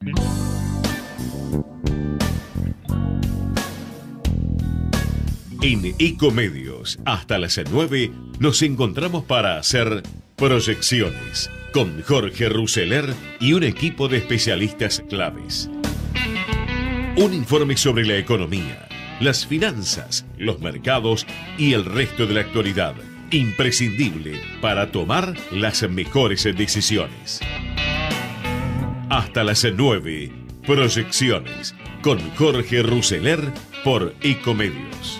En Ecomedios, hasta las 9, nos encontramos para hacer proyecciones con Jorge Rousseler y un equipo de especialistas claves. Un informe sobre la economía, las finanzas, los mercados y el resto de la actualidad, imprescindible para tomar las mejores decisiones. Hasta las 9, proyecciones con Jorge Rousseler por Ecomedios.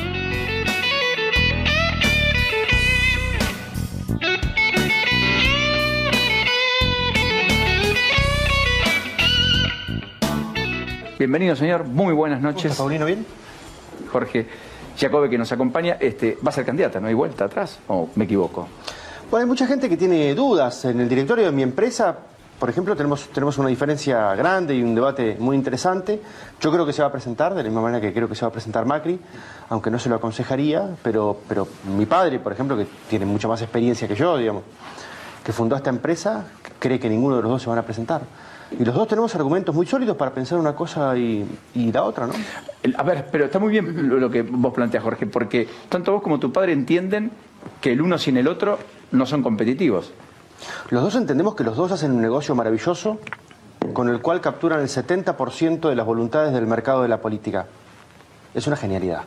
Bienvenido, señor. Muy buenas noches. Paulino, ¿bien? Jorge Giacobbe, que nos acompaña, va a ser candidata, ¿no hay vuelta atrás? ¿O me equivoco? Bueno, hay mucha gente que tiene dudas. En el directorio de mi empresa, por ejemplo, tenemos una diferencia grande y un debate muy interesante. Yo creo que se va a presentar, de la misma manera que creo que se va a presentar Macri, aunque no se lo aconsejaría, pero mi padre, por ejemplo, que tiene mucha más experiencia que yo, digamos, que fundó esta empresa, cree que ninguno de los dos se van a presentar. Y los dos tenemos argumentos muy sólidos para pensar una cosa y la otra, ¿no? A ver, pero está muy bien lo que vos planteas, Jorge, porque tanto vos como tu padre entienden que el uno sin el otro no son competitivos. Los dos entendemos que los dos hacen un negocio maravilloso con el cual capturan el 70% de las voluntades del mercado de la política. Es una genialidad.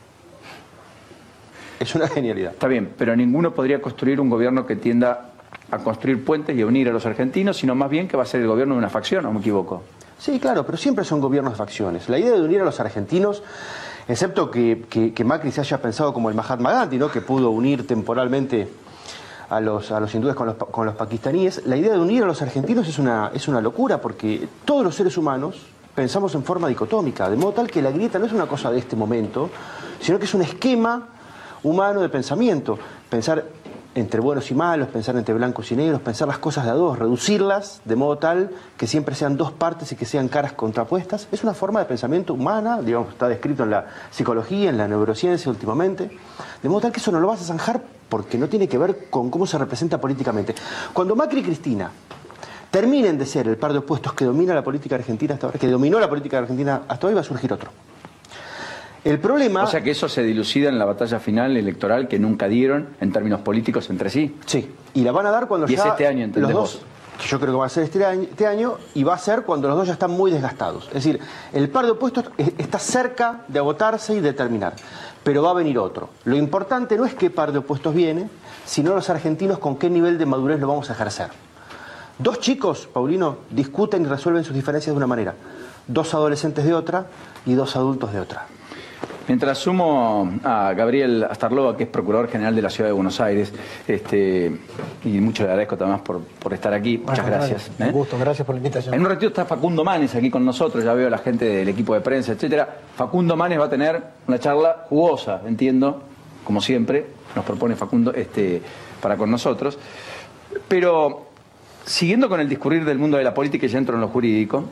Es una genialidad. Está bien, pero ninguno podría construir un gobierno que tienda a construir puentes y a unir a los argentinos, sino más bien que va a ser el gobierno de una facción, ¿o me equivoco? Sí, claro, pero siempre son gobiernos de facciones. La idea de unir a los argentinos, excepto que Macri se haya pensado como el Mahatma Gandhi, ¿no?, que pudo unir temporalmente a los hindúes con los pakistaníes, la idea de unir a los argentinos es una locura, porque todos los seres humanos pensamos en forma dicotómica, de modo tal que la grieta no es una cosa de este momento, sino que es un esquema humano de pensamiento. Pensar entre buenos y malos, pensar entre blancos y negros, pensar las cosas de a dos, reducirlas de modo tal que siempre sean dos partes y que sean caras contrapuestas. Es una forma de pensamiento humana, digamos, está descrito en la psicología, en la neurociencia últimamente, de modo tal que eso no lo vas a zanjar porque no tiene que ver con cómo se representa políticamente. Cuando Macri y Cristina terminen de ser el par de opuestos que domina la política argentina hasta ahora, que dominó la política argentina hasta hoy, va a surgir otro. El problema... O sea que eso se dilucida en la batalla final electoral que nunca dieron en términos políticos entre sí. Sí, y la van a dar cuando y ya... es este año, ¿entendés los dos, que yo creo que va a ser este año, y va a ser cuando los dos ya están muy desgastados. Es decir, el par de opuestos está cerca de agotarse y de terminar, pero va a venir otro. Lo importante no es qué par de opuestos viene, sino los argentinos con qué nivel de madurez lo vamos a ejercer. Dos chicos, Paulino, discuten y resuelven sus diferencias de una manera, dos adolescentes de otra y dos adultos de otra. Mientras sumo a Gabriel Astarloa, que es Procurador General de la Ciudad de Buenos Aires, y mucho le agradezco también por estar aquí. Muchas gracias. Un gusto, gracias por la invitación. En un ratito está Facundo Manes aquí con nosotros, ya veo a la gente del equipo de prensa, etcétera. Facundo Manes va a tener una charla jugosa, entiendo, como siempre, nos propone Facundo para con nosotros. Pero, siguiendo con el discurrir del mundo de la política y ya entro en lo jurídico,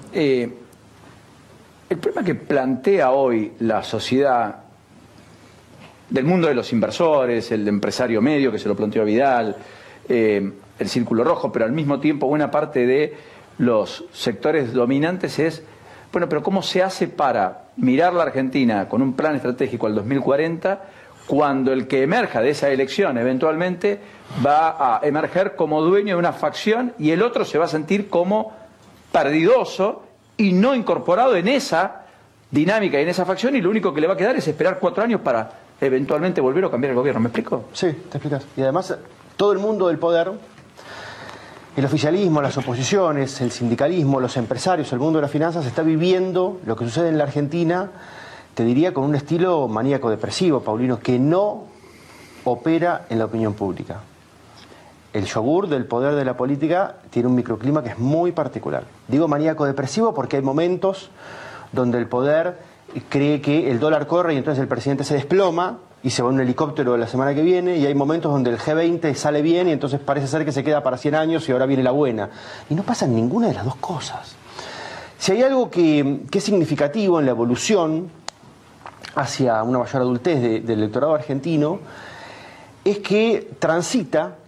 el problema que plantea hoy la sociedad del mundo de los inversores, el empresario medio que se lo planteó a Vidal, el círculo rojo, pero al mismo tiempo buena parte de los sectores dominantes es, bueno, pero ¿cómo se hace para mirar la Argentina con un plan estratégico al 2040 cuando el que emerja de esa elección eventualmente va a emerger como dueño de una facción y el otro se va a sentir como perdidoso y no incorporado en esa dinámica y en esa facción, y lo único que le va a quedar es esperar 4 años para eventualmente volver a cambiar el gobierno? ¿Me explico? Sí, te explicas. Y además, todo el mundo del poder, el oficialismo, las oposiciones, el sindicalismo, los empresarios, el mundo de las finanzas, está viviendo lo que sucede en la Argentina, te diría, con un estilo maníaco-depresivo, Paulino, que no opera en la opinión pública. El yogur del poder de la política tiene un microclima que es muy particular. Digo maníaco-depresivo porque hay momentos donde el poder cree que el dólar corre y entonces el presidente se desploma y se va en un helicóptero la semana que viene, y hay momentos donde el G20 sale bien y entonces parece ser que se queda para 100 años y ahora viene la buena. Y no pasa ninguna de las dos cosas. Si hay algo que es significativo en la evolución hacia una mayor adultez del electorado argentino, es que transita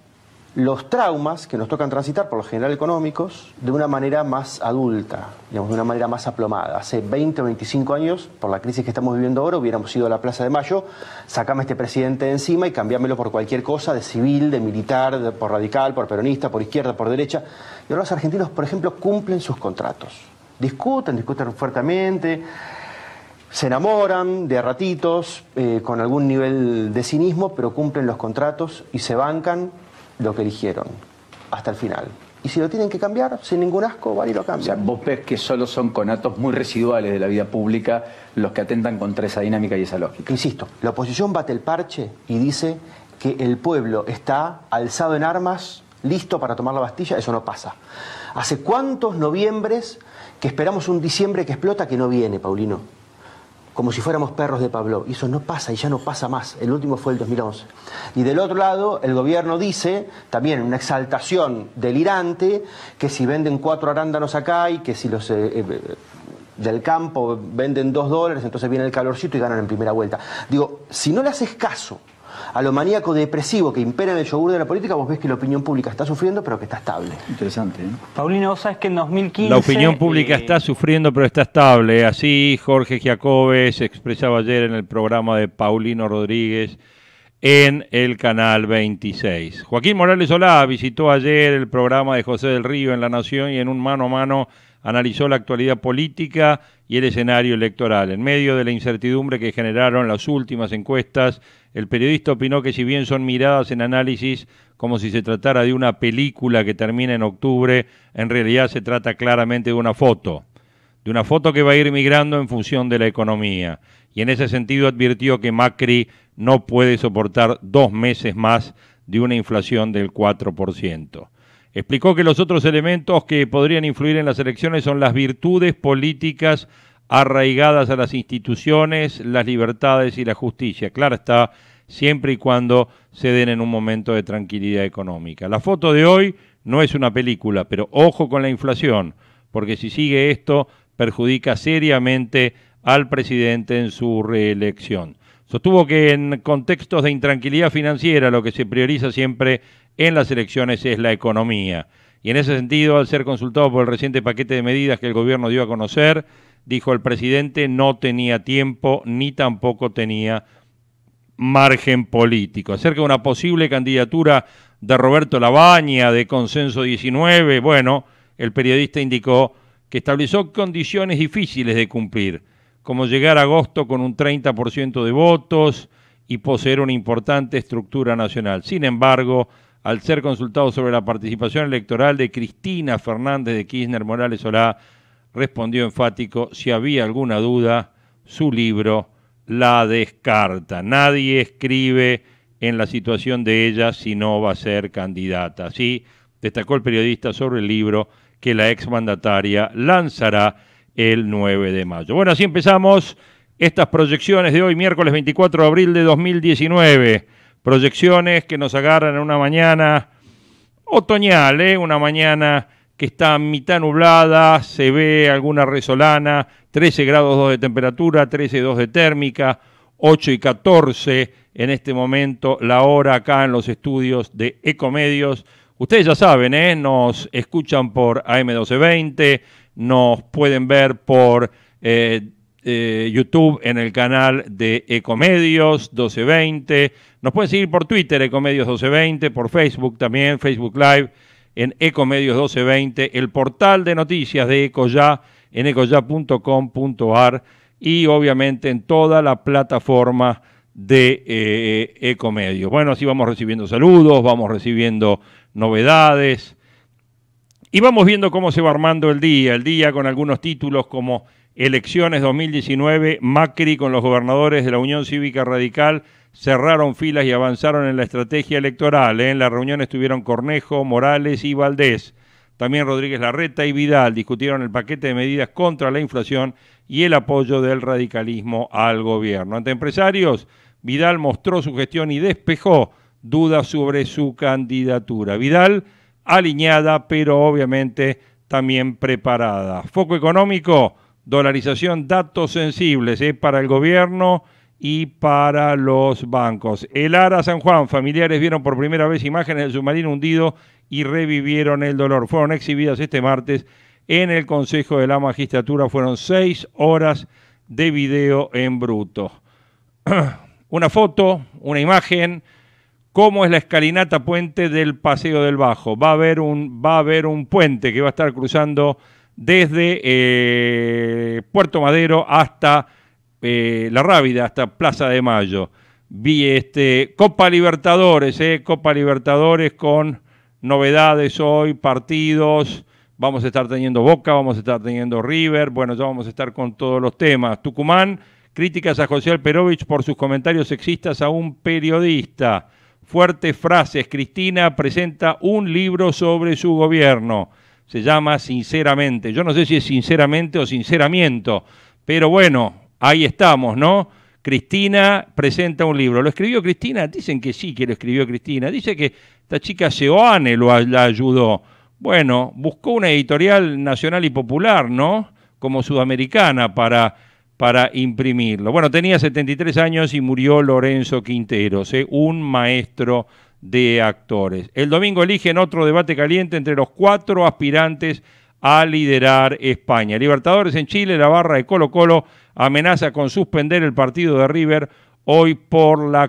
los traumas que nos tocan transitar, por lo general económicos, de una manera más adulta, digamos, de una manera más aplomada. Hace 20 o 25 años, por la crisis que estamos viviendo ahora, hubiéramos ido a la Plaza de Mayo, sacame a este presidente de encima y cambiámelo por cualquier cosa, de civil, de militar, por radical, por peronista, por izquierda, por derecha. Y ahora los argentinos, por ejemplo, cumplen sus contratos. Discuten fuertemente, se enamoran de a ratitos, con algún nivel de cinismo, pero cumplen los contratos y se bancan lo que eligieron hasta el final. Y si lo tienen que cambiar, sin ningún asco, van y lo cambian. O sea, vos ves que solo son conatos muy residuales de la vida pública los que atentan contra esa dinámica y esa lógica. Insisto, la oposición bate el parche y dice que el pueblo está alzado en armas, listo para tomar la Bastilla. Eso no pasa. ¿Hace cuántos noviembres que esperamos un diciembre que explota que no viene, Paulino? Como si fuéramos perros de Pavlov. Y eso no pasa y ya no pasa más. El último fue el 2011. Y del otro lado, el gobierno dice, también una exaltación delirante, que si venden 4 arándanos acá y que si los del campo venden $2, entonces viene el calorcito y ganan en primera vuelta. Digo, si no le haces caso a lo maníaco depresivo que impera en el yogur de la política, vos ves que la opinión pública está sufriendo, pero que está estable. Interesante, ¿eh? Paulino, vos sabés que en 2015... La opinión pública está sufriendo, pero está estable. Así Jorge Giacobbe se expresaba ayer en el programa de Paulino Rodríguez en el Canal 26. Joaquín Morales Solá visitó ayer el programa de José del Río en La Nación y en un mano a mano analizó la actualidad política y el escenario electoral. En medio de la incertidumbre que generaron las últimas encuestas, el periodista opinó que si bien son miradas en análisis como si se tratara de una película que termina en octubre, en realidad se trata claramente de una foto que va a ir migrando en función de la economía. Y en ese sentido advirtió que Macri no puede soportar 2 meses más de una inflación del 4%. Explicó que los otros elementos que podrían influir en las elecciones son las virtudes políticas arraigadas a las instituciones, las libertades y la justicia. Claro está, siempre y cuando se den en un momento de tranquilidad económica. La foto de hoy no es una película, pero ojo con la inflación, porque si sigue esto, perjudica seriamente al presidente en su reelección. Sostuvo que en contextos de intranquilidad financiera lo que se prioriza siempre en las elecciones es la economía. Y en ese sentido, al ser consultado por el reciente paquete de medidas que el gobierno dio a conocer, dijo el presidente no tenía tiempo ni tampoco tenía margen político. Acerca de una posible candidatura de Roberto Labaña de Consenso 19, bueno, el periodista indicó que estableció condiciones difíciles de cumplir, como llegar a agosto con un 30% de votos y poseer una importante estructura nacional. Sin embargo, al ser consultado sobre la participación electoral de Cristina Fernández de Kirchner, Morales Solá respondió enfático: si había alguna duda, su libro la descarta. Nadie escribe en la situación de ella si no va a ser candidata. Así destacó el periodista sobre el libro que la exmandataria lanzará el 9 de mayo. Bueno, así empezamos estas proyecciones de hoy, miércoles 24 de abril de 2019. Proyecciones que nos agarran en una mañana otoñal, una mañana que está mitad nublada, se ve alguna resolana, 13 grados 2 de temperatura, 13,2 de térmica, 8 y 14 en este momento, la hora acá en los estudios de Ecomedios. Ustedes ya saben, nos escuchan por AM1220, nos pueden ver por YouTube en el canal de Ecomedios 1220, nos pueden seguir por Twitter Ecomedios 1220, por Facebook también, Facebook Live en Ecomedios 1220, el portal de noticias de Ecoya en ecoya.com.ar y obviamente en toda la plataforma de Ecomedios. Bueno, así vamos recibiendo saludos, vamos recibiendo novedades y vamos viendo cómo se va armando el día con algunos títulos como Elecciones 2019, Macri con los gobernadores de la Unión Cívica Radical cerraron filas y avanzaron en la estrategia electoral. En la reunión estuvieron Cornejo, Morales y Valdés. También Rodríguez Larreta y Vidal discutieron el paquete de medidas contra la inflación y el apoyo del radicalismo al gobierno. Ante empresarios, Vidal mostró su gestión y despejó dudas sobre su candidatura. Vidal alineada, pero obviamente también preparada. Foco económico, dolarización, datos sensibles para el gobierno y para los bancos. El Ara San Juan, familiares vieron por primera vez imágenes del submarino hundido y revivieron el dolor. Fueron exhibidas este martes en el Consejo de la Magistratura. Fueron 6 horas de video en bruto. Una foto, una imagen, cómo es la escalinata puente del Paseo del Bajo. Va a haber un puente que va a estar cruzando desde Puerto Madero hasta La Rábida, hasta Plaza de Mayo. Copa Libertadores con novedades hoy, partidos. Vamos a estar teniendo Boca, vamos a estar teniendo River. Bueno, ya vamos a estar con todos los temas. Tucumán, críticas a José Alperovich por sus comentarios sexistas a un periodista. Fuertes frases. Cristina presenta un libro sobre su gobierno. Se llama Sinceramente. Yo no sé si es sinceramente o sinceramiento, pero bueno, ahí estamos, ¿no? Cristina presenta un libro. ¿Lo escribió Cristina? Dicen que sí, que lo escribió Cristina. Dice que esta chica Seoane la ayudó. Bueno, buscó una editorial nacional y popular, ¿no? Como sudamericana para imprimirlo. Bueno, tenía 73 años y murió Lorenzo Quinteros, un maestro de actores. El domingo eligen otro debate caliente entre los 4 aspirantes a liderar España. Libertadores en Chile, la barra de Colo-Colo amenaza con suspender el partido de River hoy por la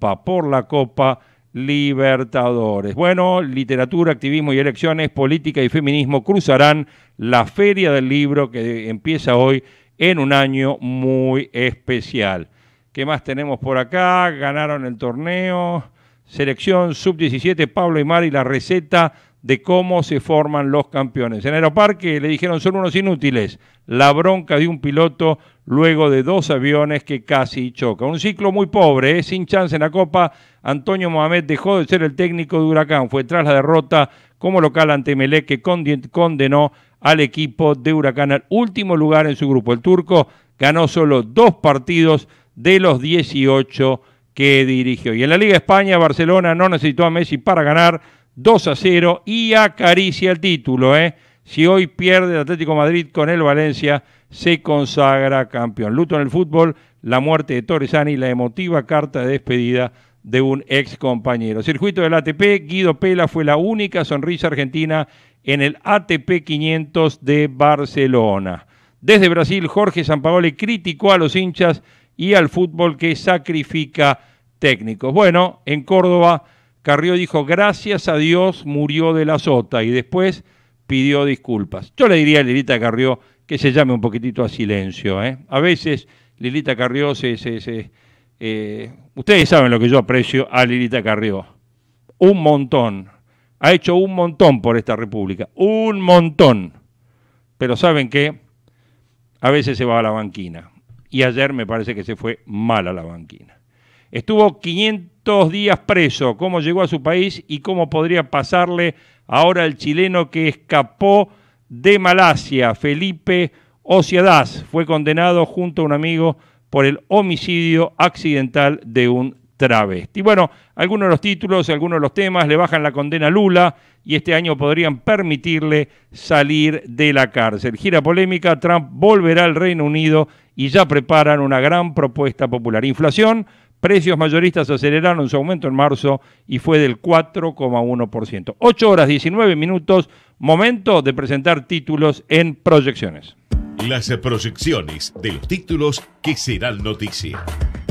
Copa Libertadores. Bueno, literatura, activismo y elecciones, política y feminismo cruzarán la Feria del Libro que empieza hoy en un año muy especial. ¿Qué más tenemos por acá? Ganaron el torneo. Selección sub-17, Pablo Aimar y la receta de cómo se forman los campeones. En Aeroparque le dijeron son unos inútiles. La bronca de un piloto luego de 2 aviones que casi chocan. Un ciclo muy pobre, sin chance en la Copa. Antonio Mohamed dejó de ser el técnico de Huracán. Fue tras la derrota como local ante Emelec que condenó al equipo de Huracán al último lugar en su grupo. El turco ganó solo 2 partidos de los 18 que dirigió. Y en la Liga España, Barcelona no necesitó a Messi para ganar 2-0 y acaricia el título. Si hoy pierde el Atlético Madrid con el Valencia, se consagra campeón. Luto en el fútbol, la muerte de Torresani y la emotiva carta de despedida de un ex compañero. Circuito del ATP, Guido Pella fue la única sonrisa argentina en el ATP 500 de Barcelona. Desde Brasil, Jorge Sampaoli criticó a los hinchas y al fútbol que sacrifica técnicos. Bueno, en Córdoba, Carrió dijo, gracias a Dios murió de la sota, y después pidió disculpas. Yo le diría a Lilita Carrió que se llame un poquitito a silencio. A veces Lilita Carrió ustedes saben lo que yo aprecio a Lilita Carrió. Un montón. Ha hecho un montón por esta república. Un montón. Pero ¿saben qué? A veces se va a la banquina. Y ayer me parece que se fue mal a la banquina. Estuvo 500 días preso. ¿Cómo llegó a su país y cómo podría pasarle ahora al chileno que escapó de Malasia? Felipe Ociadaz fue condenado junto a un amigo por el homicidio accidental de un travesti. Bueno, algunos de los títulos, algunos de los temas, le bajan la condena a Lula y este año podrían permitirle salir de la cárcel. Gira polémica, Trump volverá al Reino Unido y ya preparan una gran propuesta popular. Inflación, precios mayoristas aceleraron su aumento en marzo y fue del 4,1%. 8 horas 19 minutos, momento de presentar títulos en proyecciones. Las proyecciones de los títulos que serán noticia.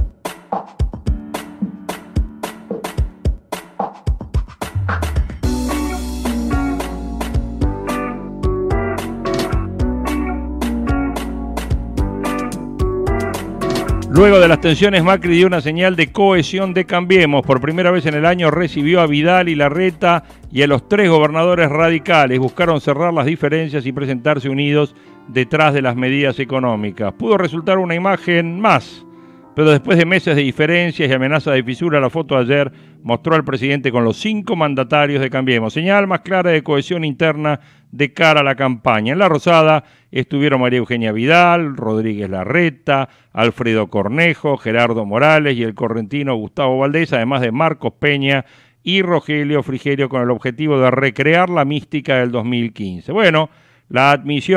Luego de las tensiones, Macri dio una señal de cohesión de Cambiemos. Por primera vez en el año recibió a Vidal y Larreta y a los 3 gobernadores radicales. Buscaron cerrar las diferencias y presentarse unidos detrás de las medidas económicas. Pudo resultar una imagen más, pero después de meses de diferencias y amenaza de fisura, la foto de ayer mostró al presidente con los 5 mandatarios de Cambiemos. Señal más clara de cohesión interna de cara a la campaña. En la Rosada estuvieron María Eugenia Vidal, Rodríguez Larreta, Alfredo Cornejo, Gerardo Morales y el correntino Gustavo Valdés, además de Marcos Peña y Rogelio Frigerio, con el objetivo de recrear la mística del 2015. Bueno, la admisión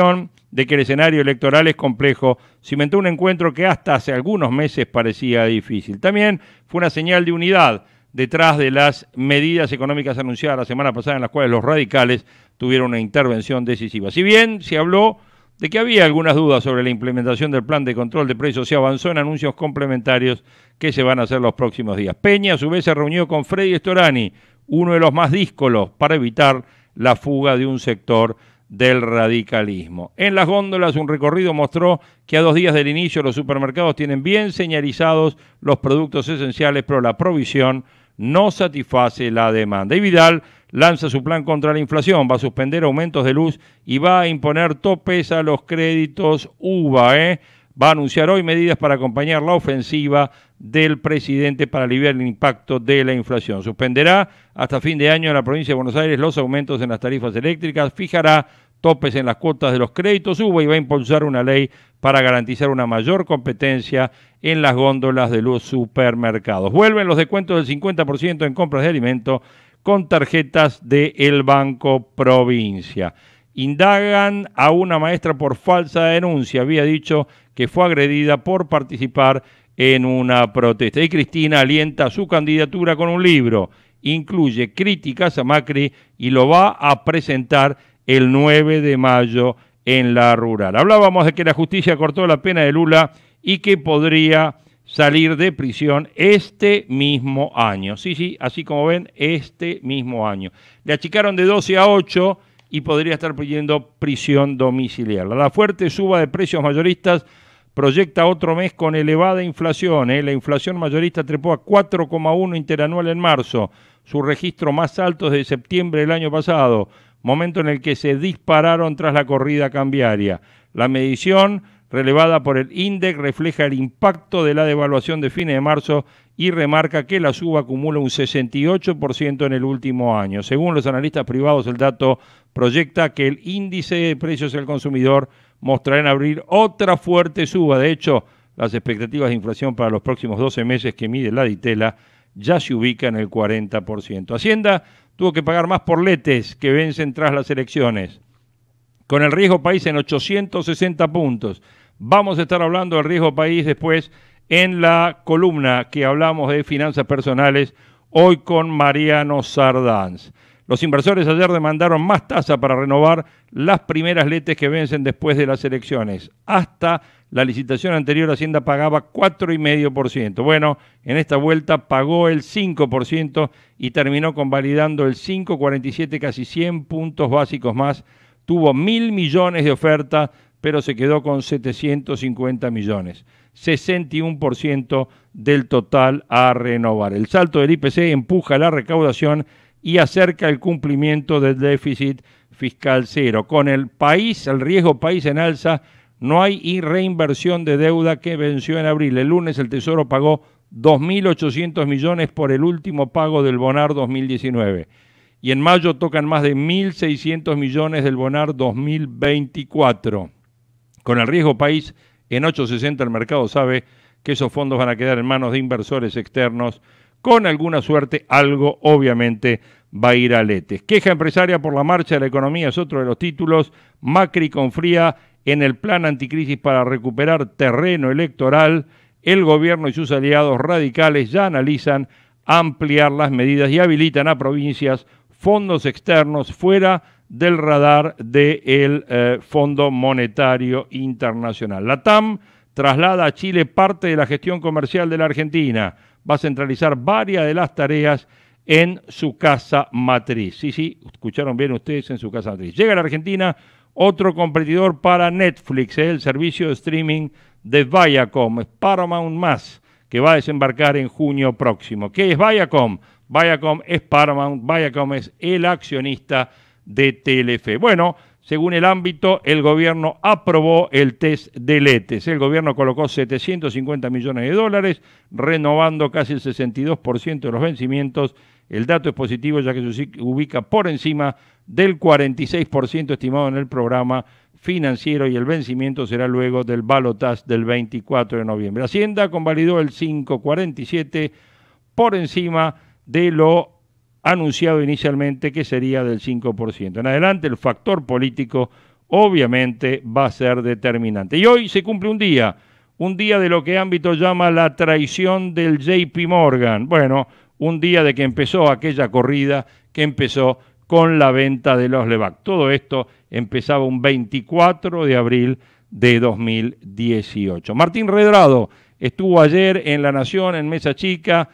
de que el escenario electoral es complejo, cimentó un encuentro que hasta hace algunos meses parecía difícil. También fue una señal de unidad detrás de las medidas económicas anunciadas la semana pasada, en las cuales los radicales tuvieron una intervención decisiva. Si bien se habló de que había algunas dudas sobre la implementación del plan de control de precios, se avanzó en anuncios complementarios que se van a hacer los próximos días. Peña, a su vez, se reunió con Freddy Storani, uno de los más díscolos, para evitar la fuga de un sector del radicalismo. En las góndolas, un recorrido mostró que a 2 días del inicio los supermercados tienen bien señalizados los productos esenciales, pero la provisión no satisface la demanda. Y Vidal lanza su plan contra la inflación, va a suspender aumentos de luz y va a imponer topes a los créditos UVA. Va a anunciar hoy medidas para acompañar la ofensiva del presidente para aliviar el impacto de la inflación. Suspenderá hasta fin de año en la provincia de Buenos Aires los aumentos en las tarifas eléctricas, fijará topes en las cuotas de los créditos UVA y va a impulsar una ley para garantizar una mayor competencia en las góndolas de los supermercados. Vuelven los descuentos del 50% en compras de alimentos con tarjetas del Banco Provincia. Indagan a una maestra por falsa denuncia. Había dicho que fue agredida por participar en una protesta. Y Cristina alienta su candidatura con un libro. Incluye críticas a Macri y lo va a presentar el 9 de mayo en la Rural. Hablábamos de que la justicia cortó la pena de Lula y que podría salir de prisión este mismo año. Sí, así como ven, este mismo año. Le achicaron de 12 a 8 y podría estar pidiendo prisión domiciliaria. La fuerte suba de precios mayoristas proyecta otro mes con elevada inflación. La inflación mayorista trepó a 4,1 interanual en marzo, su registro más alto desde septiembre del año pasado, momento en el que se dispararon tras la corrida cambiaria. La medición relevada por el INDEC refleja el impacto de la devaluación de fines de marzo y remarca que la suba acumula un 68% en el último año. Según los analistas privados, el dato proyecta que el índice de precios al consumidor mostrará en abril otra fuerte suba. De hecho, las expectativas de inflación para los próximos 12 meses que mide la Ditela ya se ubica en el 40%. Hacienda tuvo que pagar más por letes que vencen tras las elecciones, con el riesgo país en 860 puntos. Vamos a estar hablando del riesgo país después en la columna que hablamos de finanzas personales, hoy con Mariano Sardanz. Los inversores ayer demandaron más tasa para renovar las primeras letes que vencen después de las elecciones. Hasta la licitación anterior, Hacienda pagaba 4,5%. Bueno, en esta vuelta pagó el 5% y terminó convalidando el 5,47, casi 100 puntos básicos más. Tuvo 1.000 millones de oferta, pero se quedó con 750 millones. 61% del total a renovar. El salto del IPC empuja la recaudación y acerca el cumplimiento del déficit fiscal cero. Con el país, el riesgo país en alza, no hay reinversión de deuda que venció en abril. El lunes el Tesoro pagó 2.800 millones por el último pago del Bonar 2019. Y en mayo tocan más de 1.600 millones del Bonar 2024. Con el riesgo país en 8,60 el mercado sabe que esos fondos van a quedar en manos de inversores externos. Con alguna suerte, algo obviamente va a ir a letes. Queja empresaria por la marcha de la economía es otro de los títulos. Macri confía en el plan anticrisis para recuperar terreno electoral. El gobierno y sus aliados radicales ya analizan ampliar las medidas y habilitan a provincias fondos externos fuera del radar del Fondo Monetario Internacional. La TAM traslada a Chile parte de la gestión comercial de la Argentina. Va a centralizar varias de las tareas en su casa matriz. Sí, escucharon bien ustedes, en su casa matriz. Llega a la Argentina otro competidor para Netflix, el servicio de streaming de Viacom, Paramount+, que va a desembarcar en junio próximo. ¿Qué es Viacom? Viacom es Paramount, Viacom es el accionista de Telefe. Bueno, según el ámbito, el gobierno aprobó el test de letes. El gobierno colocó 750 millones de dólares, renovando casi el 62% de los vencimientos. El dato es positivo ya que se ubica por encima del 46% estimado en el programa financiero y el vencimiento será luego del balotaje del 24 de noviembre. Hacienda convalidó el 5,47 por encima de lo anunciado inicialmente que sería del 5%. En adelante, el factor político obviamente va a ser determinante. Y hoy se cumple un día de lo que Ámbito llama la traición del JP Morgan. Bueno, un día de que empezó aquella corrida que empezó con la venta de los Levac. Todo esto empezaba un 24 de abril de 2018. Martín Redrado estuvo ayer en La Nación, en Mesa Chica,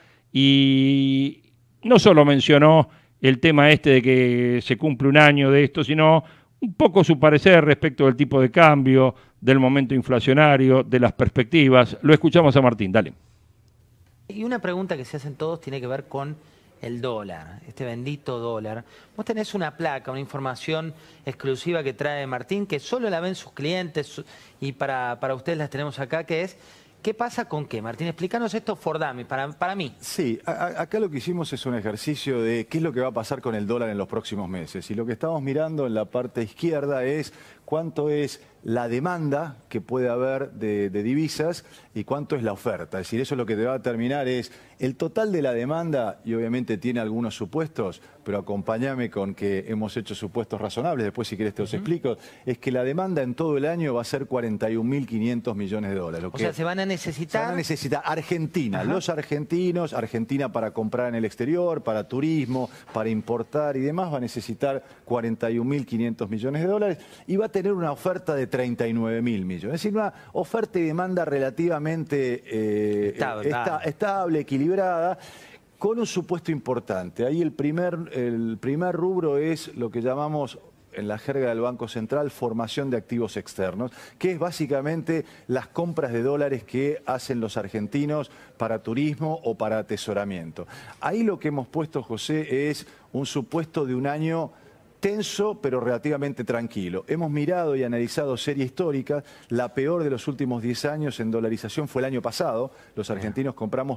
y no solo mencionó el tema este de que se cumple un año de esto, sino un poco su parecer respecto del tipo de cambio, del momento inflacionario, de las perspectivas. Lo escuchamos a Martín, dale. Y una pregunta que se hacen todos tiene que ver con el dólar, este bendito dólar. Vos tenés una placa, una información exclusiva que trae Martín, que solo la ven sus clientes y para ustedes las tenemos acá, que es ¿qué pasa con qué? Martín, explícanos esto for dummies, para mí. Sí, acá lo que hicimos es un ejercicio de qué es lo que va a pasar con el dólar en los próximos meses. Y lo que estamos mirando en la parte izquierda es cuánto es la demanda que puede haber de divisas y cuánto es la oferta. Es decir, eso lo que te va a determinar es el total de la demanda, y obviamente tiene algunos supuestos, pero acompáñame con que hemos hecho supuestos razonables, después si querés te los explico, es que la demanda en todo el año va a ser 41.500 millones de dólares. O sea, se van a necesitar... Se van a necesitar Argentina, los argentinos, Argentina para comprar en el exterior, para turismo, para importar y demás, va a necesitar 41.500 millones de dólares y va a tener una oferta de 39.000 millones. Es decir, una oferta y demanda relativamente estable, equilibrada, con un supuesto importante. Ahí el primer rubro es lo que llamamos, en la jerga del Banco Central, formación de activos externos, que es básicamente las compras de dólares que hacen los argentinos para turismo o para atesoramiento. Ahí lo que hemos puesto, José, es un supuesto de un año tenso, pero relativamente tranquilo. Hemos mirado y analizado serie histórica. La peor de los últimos 10 años en dolarización fue el año pasado. Los argentinos compramos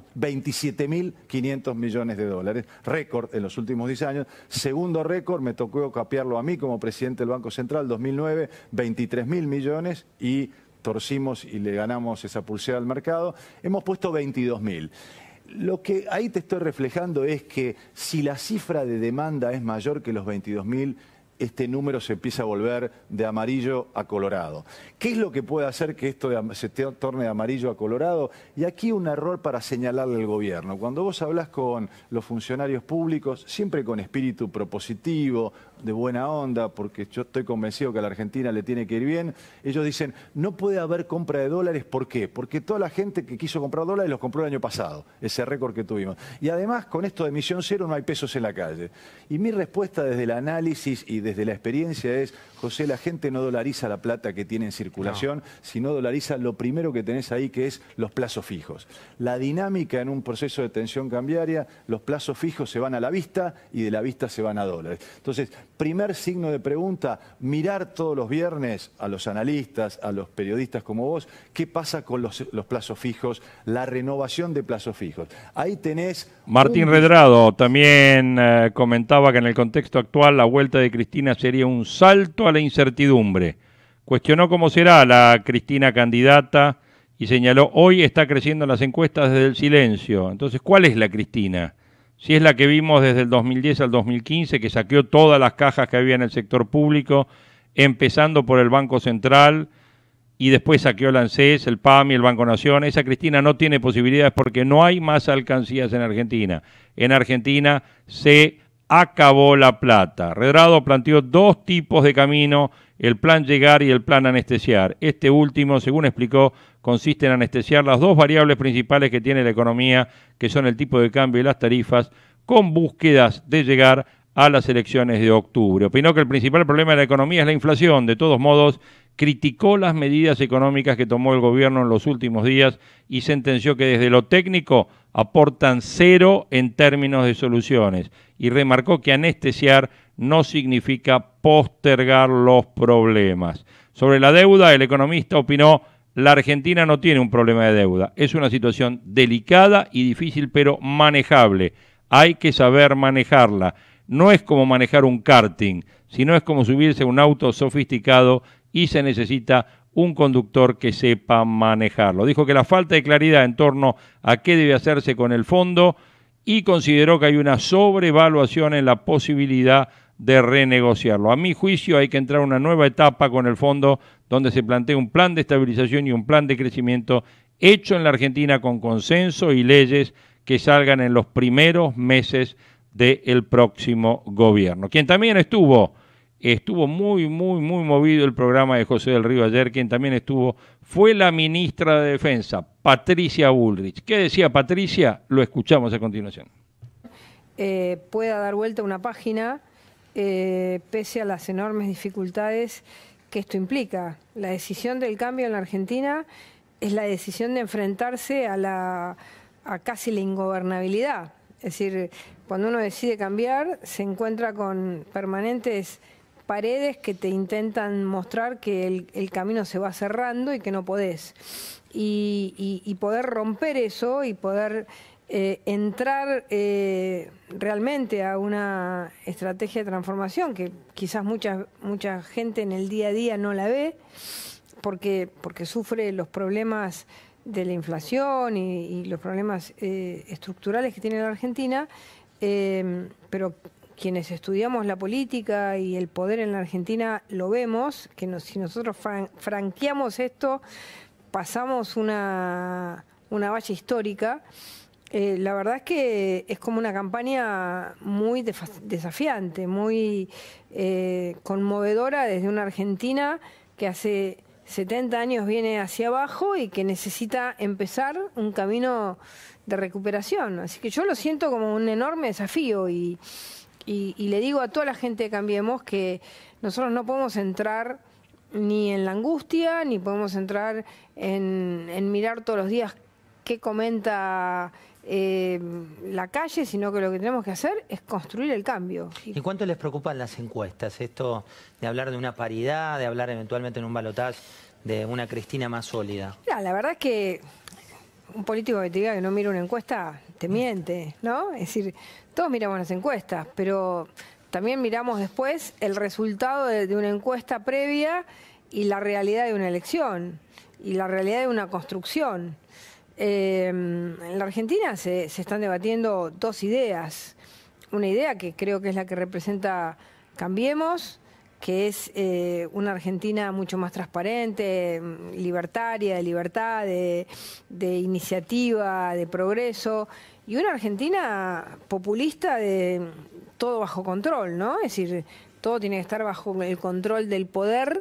27.500 millones de dólares. Récord en los últimos 10 años. Segundo récord, me tocó capearlo a mí como presidente del Banco Central, 2009, 23.000 millones y torcimos y le ganamos esa pulsera al mercado. Hemos puesto 22.000. Lo que ahí te estoy reflejando es que si la cifra de demanda es mayor que los 22.000, este número se empieza a volver de amarillo a colorado. ¿Qué es lo que puede hacer que esto se torne de amarillo a colorado? Y aquí un error para señalarle al gobierno. Cuando vos hablás con los funcionarios públicos, siempre con espíritu propositivo, de buena onda, porque yo estoy convencido que a la Argentina le tiene que ir bien, ellos dicen, no puede haber compra de dólares, ¿por qué? Porque toda la gente que quiso comprar dólares los compró el año pasado, ese récord que tuvimos. Y además, con esto de emisión cero no hay pesos en la calle. Y mi respuesta desde el análisis y desde la experiencia es, José, la gente no dolariza la plata que tiene en circulación, sino dolariza lo primero que tenés ahí, que es los plazos fijos. La dinámica en un proceso de tensión cambiaria, los plazos fijos se van a la vista y de la vista se van a dólares. Entonces, primer signo de pregunta, mirar todos los viernes a los analistas, a los periodistas como vos, qué pasa con los plazos fijos, la renovación de plazos fijos. Ahí tenés... Martín Redrado también comentaba que en el contexto actual la vuelta de Cristina sería un salto a la incertidumbre. Cuestionó cómo será la Cristina candidata y señaló, hoy está creciendo en las encuestas desde el silencio. Entonces, ¿cuál es la Cristina? Si es la que vimos desde el 2010 al 2015, que saqueó todas las cajas que había en el sector público, empezando por el Banco Central, y después saqueó el ANSES, el PAMI, el Banco Nación. Esa Cristina no tiene posibilidades porque no hay más alcancías en Argentina. En Argentina se acabó la plata. Redrado planteó dos tipos de camino, el plan llegar y el plan anestesiar. Este último, según explicó, consiste en anestesiar las dos variables principales que tiene la economía, que son el tipo de cambio y las tarifas, con búsquedas de llegar a las elecciones de octubre. Opinó que el principal problema de la economía es la inflación. De todos modos, criticó las medidas económicas que tomó el gobierno en los últimos días y sentenció que desde lo técnico aportan cero en términos de soluciones y remarcó que anestesiar no significa postergar los problemas. Sobre la deuda, el economista opinó: la Argentina no tiene un problema de deuda, es una situación delicada y difícil pero manejable. Hay que saber manejarla. No es como manejar un karting, sino es como subirse a un auto sofisticado y se necesita un conductor que sepa manejarlo. Dijo que la falta de claridad en torno a qué debe hacerse con el fondo y consideró que hay una sobrevaluación en la posibilidad de renegociarlo. A mi juicio hay que entrar a una nueva etapa con el fondo donde se plantea un plan de estabilización y un plan de crecimiento hecho en la Argentina con consenso y leyes que salgan en los primeros meses del próximo gobierno. Quien también estuvo muy movido el programa de José del Río ayer, quien también estuvo fue la ministra de Defensa, Patricia Bullrich. ¿Qué decía Patricia? Lo escuchamos a continuación. Pueda dar vuelta una página pese a las enormes dificultades que esto implica. La decisión del cambio en la Argentina es la decisión de enfrentarse a casi la ingobernabilidad. Es decir, cuando uno decide cambiar, se encuentra con permanentes paredes que te intentan mostrar que el camino se va cerrando y que no podés. Y poder romper eso y poder entrar realmente a una estrategia de transformación que quizás mucha gente en el día a día no la ve porque sufre los problemas de la inflación y los problemas estructurales que tiene la Argentina, pero quienes estudiamos la política y el poder en la Argentina lo vemos, que si nosotros franqueamos esto, pasamos una valla histórica. La verdad es que es como una campaña muy desafiante, muy conmovedora desde una Argentina que hace 70 años viene hacia abajo y que necesita empezar un camino de recuperación. Así que yo lo siento como un enorme desafío y le digo a toda la gente de Cambiemos que nosotros no podemos entrar ni en la angustia, ni podemos entrar en mirar todos los días qué comenta la calle, sino que lo que tenemos que hacer es construir el cambio. ¿Y cuánto les preocupan las encuestas? Esto de hablar de una paridad, de hablar eventualmente en un balotaje de una Cristina más sólida. Mira, la verdad es que un político que te diga que no mira una encuesta te miente, ¿no? Es decir, todos miramos las encuestas, pero también miramos después el resultado de una encuesta previa y la realidad de una elección y la realidad de una construcción. En la Argentina se están debatiendo dos ideas. Una idea que creo que es la que representa Cambiemos, que es una Argentina mucho más transparente, libertaria, de libertad, de iniciativa, de progreso, y una Argentina populista de todo bajo control, ¿no? Es decir, todo tiene que estar bajo el control del poder.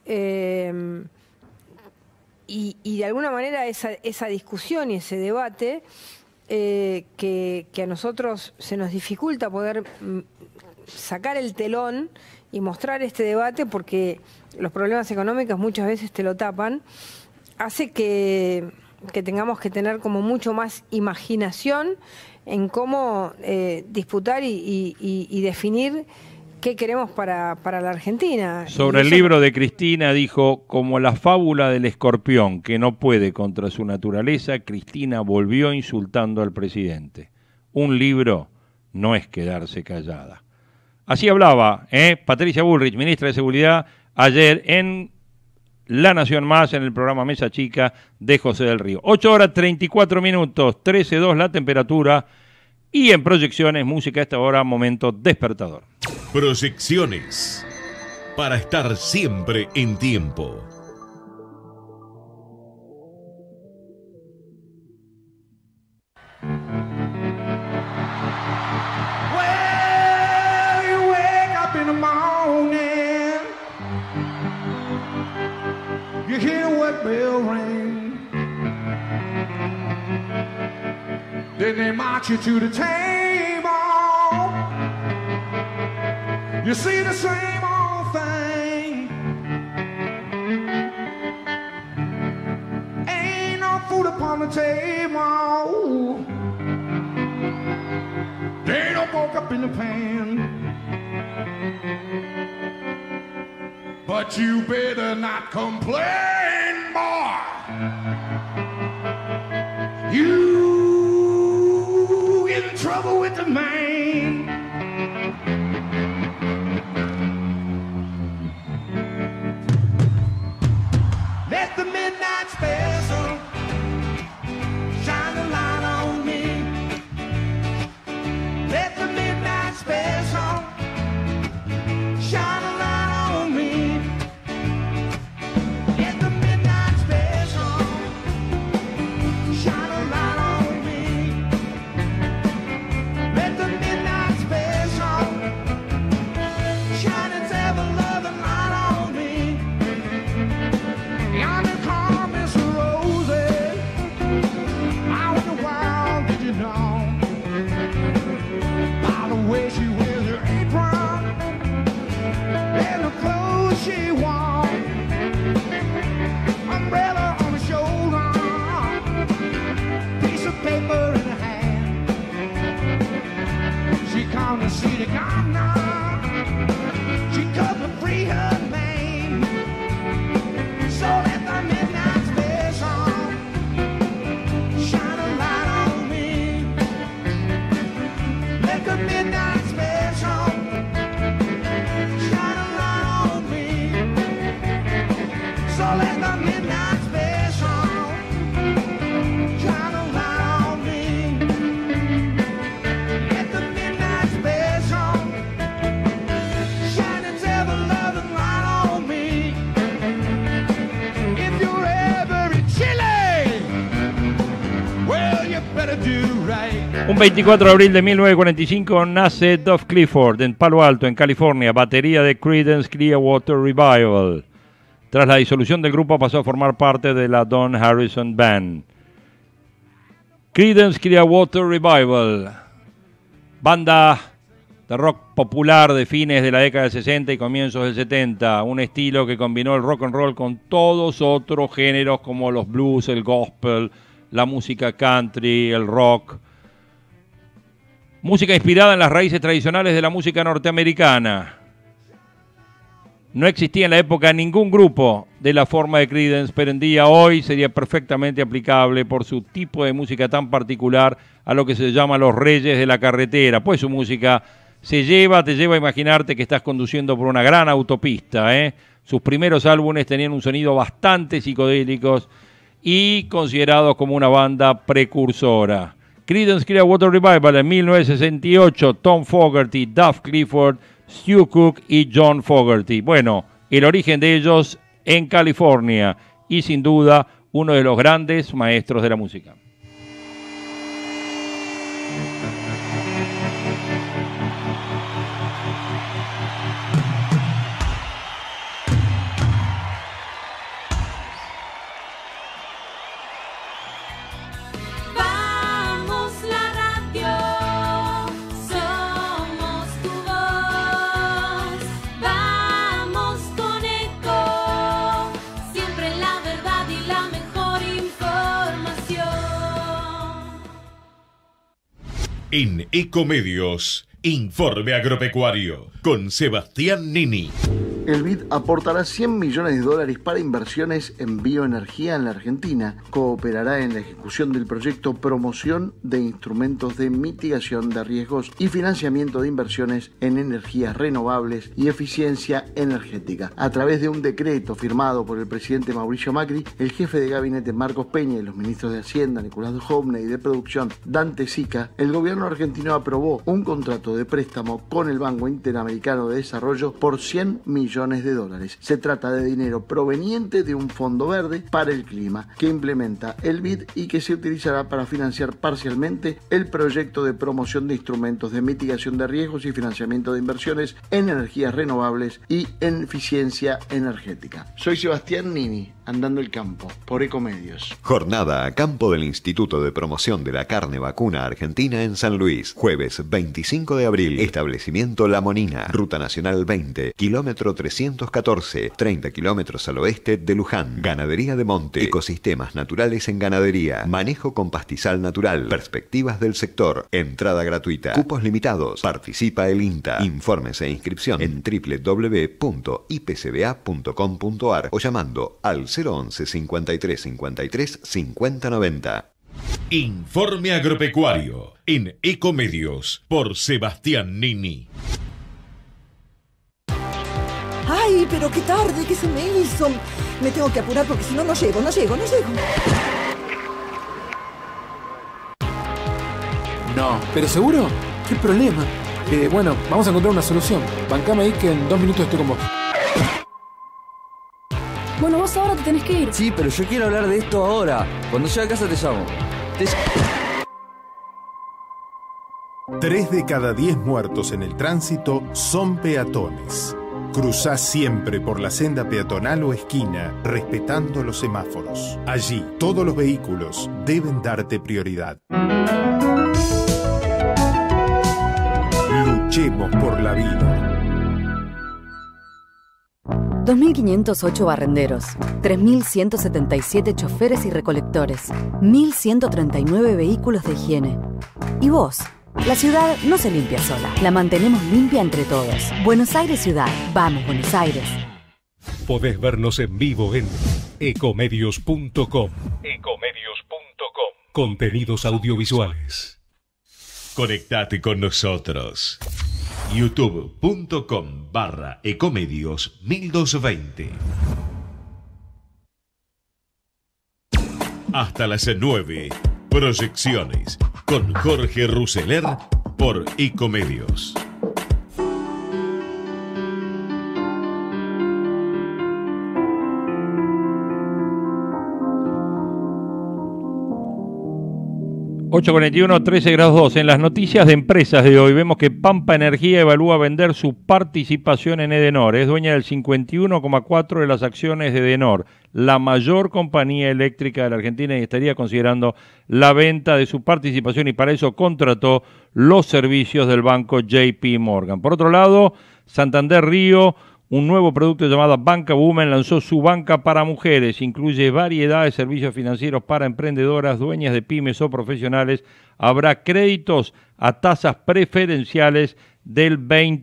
Y de alguna manera esa discusión y ese debate que a nosotros se nos dificulta poder sacar el telón y mostrar este debate porque los problemas económicos muchas veces te lo tapan, hace que tengamos que tener como mucho más imaginación en cómo disputar y definir qué queremos para la Argentina. Sobre el libro de Cristina dijo, como la fábula del escorpión que no puede contra su naturaleza, Cristina volvió insultando al presidente. Un libro no es quedarse callada. Así hablaba Patricia Bullrich, ministra de Seguridad, ayer en La Nación Más, en el programa Mesa Chica de José del Río. 8:34, 13:2 la temperatura, y en proyecciones, música a esta hora, momento despertador. Proyecciones, para estar siempre en tiempo. Well, you wake up in the morning, you hear what bell ring, then they march you to the table. You see the same old thing. Ain't no food upon the table. There ain't no pork up in the pan. But you better not complain, boy. You in trouble with the man. Let the midnight special shine a light on me. Let the midnight special midnight special. Shine a light on me. Let the midnight special shine and tell the loving light on me. If you're ever in Chile, well, you better do right. Un 24 de abril de 1945 nace Duff Clifford en Palo Alto, en California, batería de Creedence Clearwater Revival. Tras la disolución del grupo pasó a formar parte de la Don Harrison Band. Creedence Clearwater Revival, banda de rock popular de fines de la década del 60 y comienzos del 70, un estilo que combinó el rock and roll con todos otros géneros como los blues, el gospel, la música country, el rock. Música inspirada en las raíces tradicionales de la música norteamericana. No existía en la época ningún grupo de la forma de Creedence, pero en día hoy sería perfectamente aplicable por su tipo de música tan particular a lo que se llama los reyes de la carretera, pues su música te lleva a imaginarte que estás conduciendo por una gran autopista, ¿eh? Sus primeros álbumes tenían un sonido bastante psicodélicos y considerados como una banda precursora. Creedence Clearwater Revival en 1968, Tom Fogerty, Duff Clifford, Stu Cook y John Fogerty. Bueno, el origen de ellos en California y sin duda uno de los grandes maestros de la música. En Ecomedios, Informe Agropecuario, con Sebastián Nini. El BID aportará $100 millones para inversiones en bioenergía en la Argentina. Cooperará en la ejecución del proyecto Promoción de Instrumentos de Mitigación de Riesgos y Financiamiento de Inversiones en Energías Renovables y Eficiencia Energética. A través de un decreto firmado por el presidente Mauricio Macri, el jefe de gabinete Marcos Peña y los ministros de Hacienda Nicolás Duhovne y de Producción Dante Sica, el gobierno argentino aprobó un contrato de préstamo con el Banco Interamericano de Desarrollo por $100 millones. Se trata de dinero proveniente de un fondo verde para el clima que implementa el BID y que se utilizará para financiar parcialmente el proyecto de promoción de instrumentos de mitigación de riesgos y financiamiento de inversiones en energías renovables y en eficiencia energética. Soy Sebastián Nini, andando el campo, por Ecomedios. Jornada a campo del Instituto de Promoción de la Carne Vacuna Argentina en San Luis. Jueves 25 de abril. Establecimiento La Monina. Ruta Nacional 20. Kilómetro 314. 30 kilómetros al oeste de Luján. Ganadería de monte. Ecosistemas naturales en ganadería. Manejo con pastizal natural. Perspectivas del sector. Entrada gratuita. Cupos limitados. Participa el INTA. Informes e inscripción en www.ipcba.com.ar o llamando al 011 53 53 50 90. Informe Agropecuario en Ecomedios por Sebastián Nini. ¡Ay, pero qué tarde! ¿Qué se me hizo? Me tengo que apurar porque si no, no llego. No, ¿pero seguro? ¿Qué problema? Bueno, vamos a encontrar una solución. Bancame ahí que en 2 minutos estoy con vos. Bueno, vos ahora te tenés que ir. Sí, pero yo quiero hablar de esto ahora. Cuando llegue a casa te llamo. 3 de cada 10 muertos en el tránsito son peatones. Cruzá siempre por la senda peatonal o esquina, respetando los semáforos. Allí, todos los vehículos deben darte prioridad. Luchemos por la vida. 2.508 barrenderos, 3.177 choferes y recolectores, 1.139 vehículos de higiene. ¿Y vos? La ciudad no se limpia sola, la mantenemos limpia entre todos. Buenos Aires Ciudad, vamos Buenos Aires. Podés vernos en vivo en ecomedios.com. Contenidos audiovisuales. Conectate con nosotros. youtube.com/ecomedios 1220. hasta las 9. Proyecciones con Jorge Ruseler por Ecomedios. ...8:41, 13 grados 2. En las noticias de empresas de hoy vemos que Pampa Energía evalúa vender su participación en Edenor. Es dueña del 51,4% de las acciones de Edenor, la mayor compañía eléctrica de la Argentina, y estaría considerando la venta de su participación, y para eso contrató los servicios del banco JP Morgan. Por otro lado, Santander Río, un nuevo producto llamado Banca Women, lanzó su banca para mujeres. Incluye variedad de servicios financieros para emprendedoras, dueñas de pymes o profesionales. Habrá créditos a tasas preferenciales del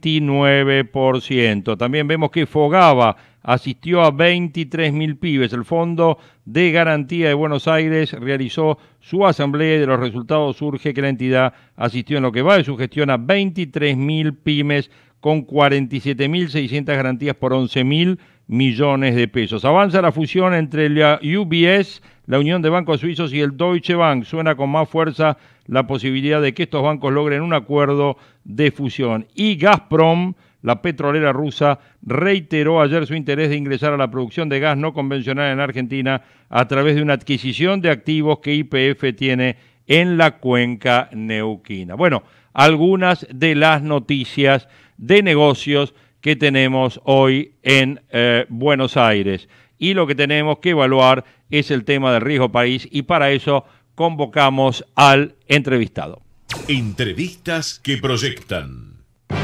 29%. También vemos que Fogava asistió a 23.000 pibes. El Fondo de Garantía de Buenos Aires realizó su asamblea y de los resultados surge que la entidad asistió en lo que va de su gestión a 23.000 pymes con 47.600 garantías por 11.000 millones de pesos. Avanza la fusión entre la UBS, la Unión de Bancos Suizos, y el Deutsche Bank. Suena con más fuerza la posibilidad de que estos bancos logren un acuerdo de fusión. Y Gazprom, la petrolera rusa, reiteró ayer su interés de ingresar a la producción de gas no convencional en Argentina a través de una adquisición de activos que YPF tiene en la cuenca neuquina. Bueno, algunas de las noticias de negocios que tenemos hoy en Buenos Aires. Y lo que tenemos que evaluar es el tema del riesgo país, y para eso convocamos al entrevistado. Entrevistas que proyectan.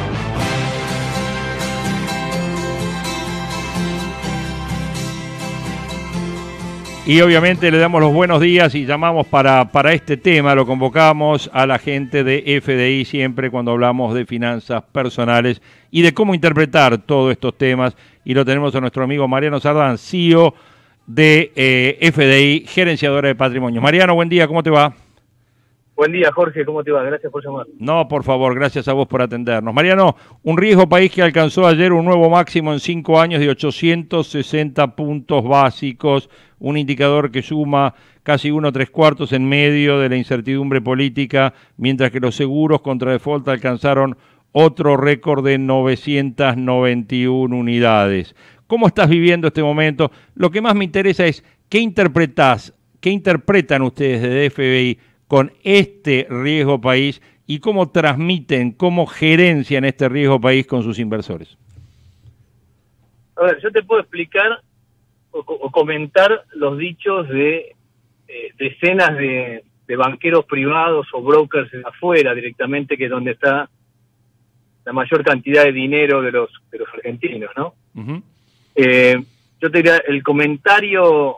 Y obviamente le damos los buenos días y llamamos para este tema, lo convocamos a la gente de FDI siempre cuando hablamos de finanzas personales y de cómo interpretar todos estos temas, y lo tenemos a nuestro amigo Mariano Sardán, CEO de FDI, gerenciadora de patrimonio. Mariano, buen día, ¿cómo te va? Buen día, Jorge, ¿cómo te va? Gracias por llamar. No, por favor, gracias a vos por atendernos. Mariano, un riesgo país que alcanzó ayer un nuevo máximo en 5 años de 860 puntos básicos, un indicador que suma casi 1/3 en medio de la incertidumbre política, mientras que los seguros contra default alcanzaron otro récord de 991 unidades. ¿Cómo estás viviendo este momento? Lo que más me interesa es, ¿qué interpretan ustedes de FBI con este riesgo país y cómo transmiten, cómo gerencian este riesgo país con sus inversores? A ver, yo te puedo explicar o comentar los dichos de decenas de banqueros privados o brokers de afuera directamente, que es donde está la mayor cantidad de dinero de los argentinos, ¿no? Uh-huh. Yo te diría, el comentario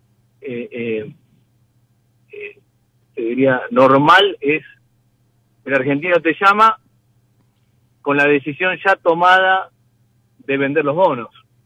te diría normal es: el argentino te llama con la decisión ya tomada de vender los bonos.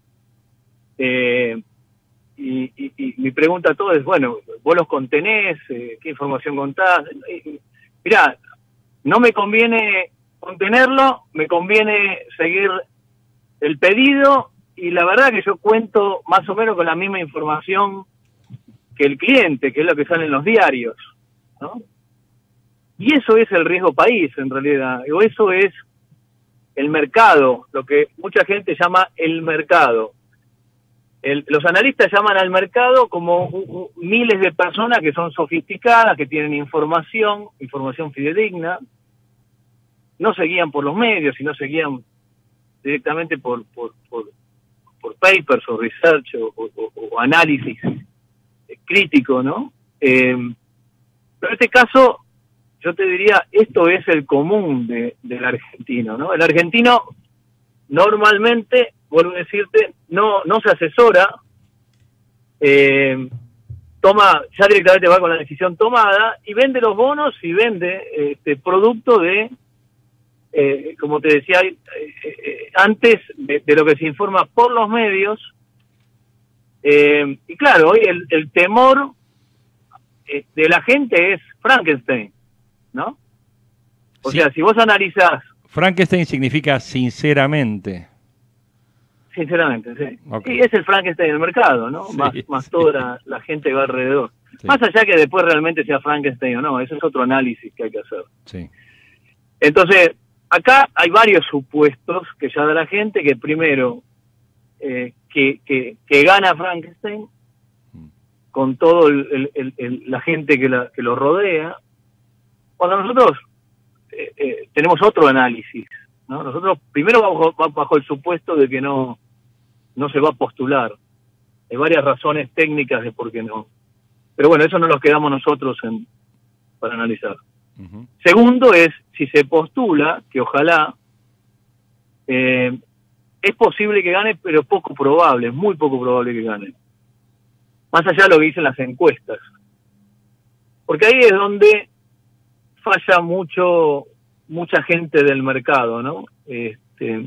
Y mi pregunta a todos es, bueno, ¿vos los contenés? ¿Qué información contás? Mirá, no me conviene contenerlo, me conviene seguir el pedido, y la verdad que yo cuento más o menos con la misma información que el cliente, que es lo que sale en los diarios, ¿no? Y eso es el riesgo país, en realidad, o eso es el mercado, lo que mucha gente llama el mercado. Los analistas llaman al mercado como miles de personas que son sofisticadas, que tienen información fidedigna, no se guían por los medios, sino se guían directamente por papers o research o análisis crítico, ¿no? Pero en este caso, yo te diría, esto es el común del argentino, ¿no? El argentino normalmente, vuelvo a decirte, no se asesora, toma, ya directamente va con la decisión tomada y vende los bonos y vende producto de, como te decía antes, de lo que se informa por los medios. Y claro, hoy el temor de la gente es Frankenstein, ¿no? O sea, si vos analizás... Frankenstein significa sinceramente. Sinceramente, sí. Okay. Sí, es el Frankenstein del mercado, ¿no? Sí, más toda la gente que va alrededor. Sí. Más allá que después realmente sea Frankenstein o no, ese es otro análisis que hay que hacer. Sí. Entonces, acá hay varios supuestos que ya da la gente, que primero, que gana Frankenstein, con todo la gente que lo rodea, cuando nosotros tenemos otro análisis, ¿no? Nosotros primero vamos bajo el supuesto de que no se va a postular. Hay varias razones técnicas de por qué no. Pero bueno, eso no nos quedamos nosotros para analizar. Uh-huh. Segundo es, si se postula, que ojalá, es posible que gane, pero poco probable, es muy poco probable que gane. Más allá de lo que dicen las encuestas. Porque ahí es donde falla mucha gente del mercado, ¿no? Y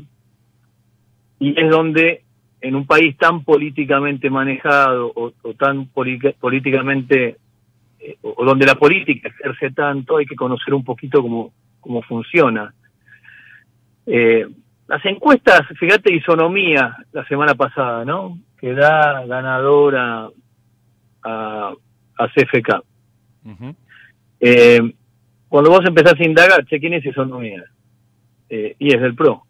es donde en un país tan políticamente manejado o tan políticamente o donde la política ejerce tanto, hay que conocer un poquito cómo funciona. Las encuestas, fíjate, Isonomía la semana pasada, ¿no? Que da ganadora a CFK. Uh-huh. Cuando vos empezás a indagar, che, ¿quién es Isonomía? Y es del PRO.